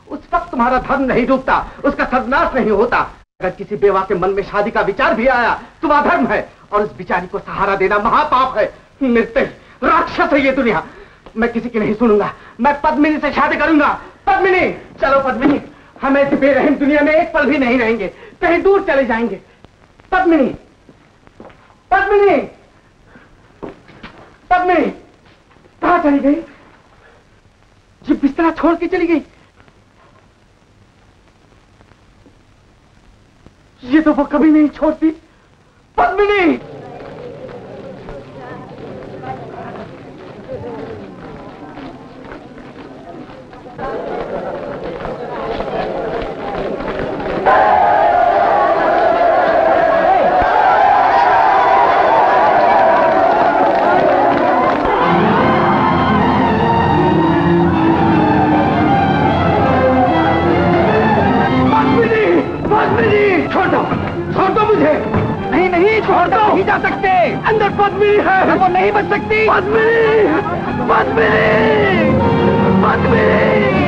उस वक्त तुम्हारा धर्म नहीं डूबता, उसका सर्वनाश नहीं होता। अगर किसी बेवा के मन में शादी का विचार भी आया तो वह धर्म है, और उस बिचारी को सहारा देना महापाप है। निर्दयी राक्षस है ये दुनिया। मैं किसी की नहीं सुनूंगा, मैं पद्मिनी से शादी करूंगा। पद्मिनी, चलो पद्मिनी, हम ऐसी बेरहम दुनिया में एक पल भी नहीं रहेंगे, कहीं दूर चले जाएंगे। पद्मिनी, पद्मिनी, पद्मिनी, कहां चली गई? जी बिस्तरा छोड़ के चली गई। ये तो वो कभी नहीं छोड़ती। पद्मिनी, जा सकते, अंदर पद्मिनी है, वो नहीं बच सकती। पद्मिनी, पद्मिनी, पद्मिनी।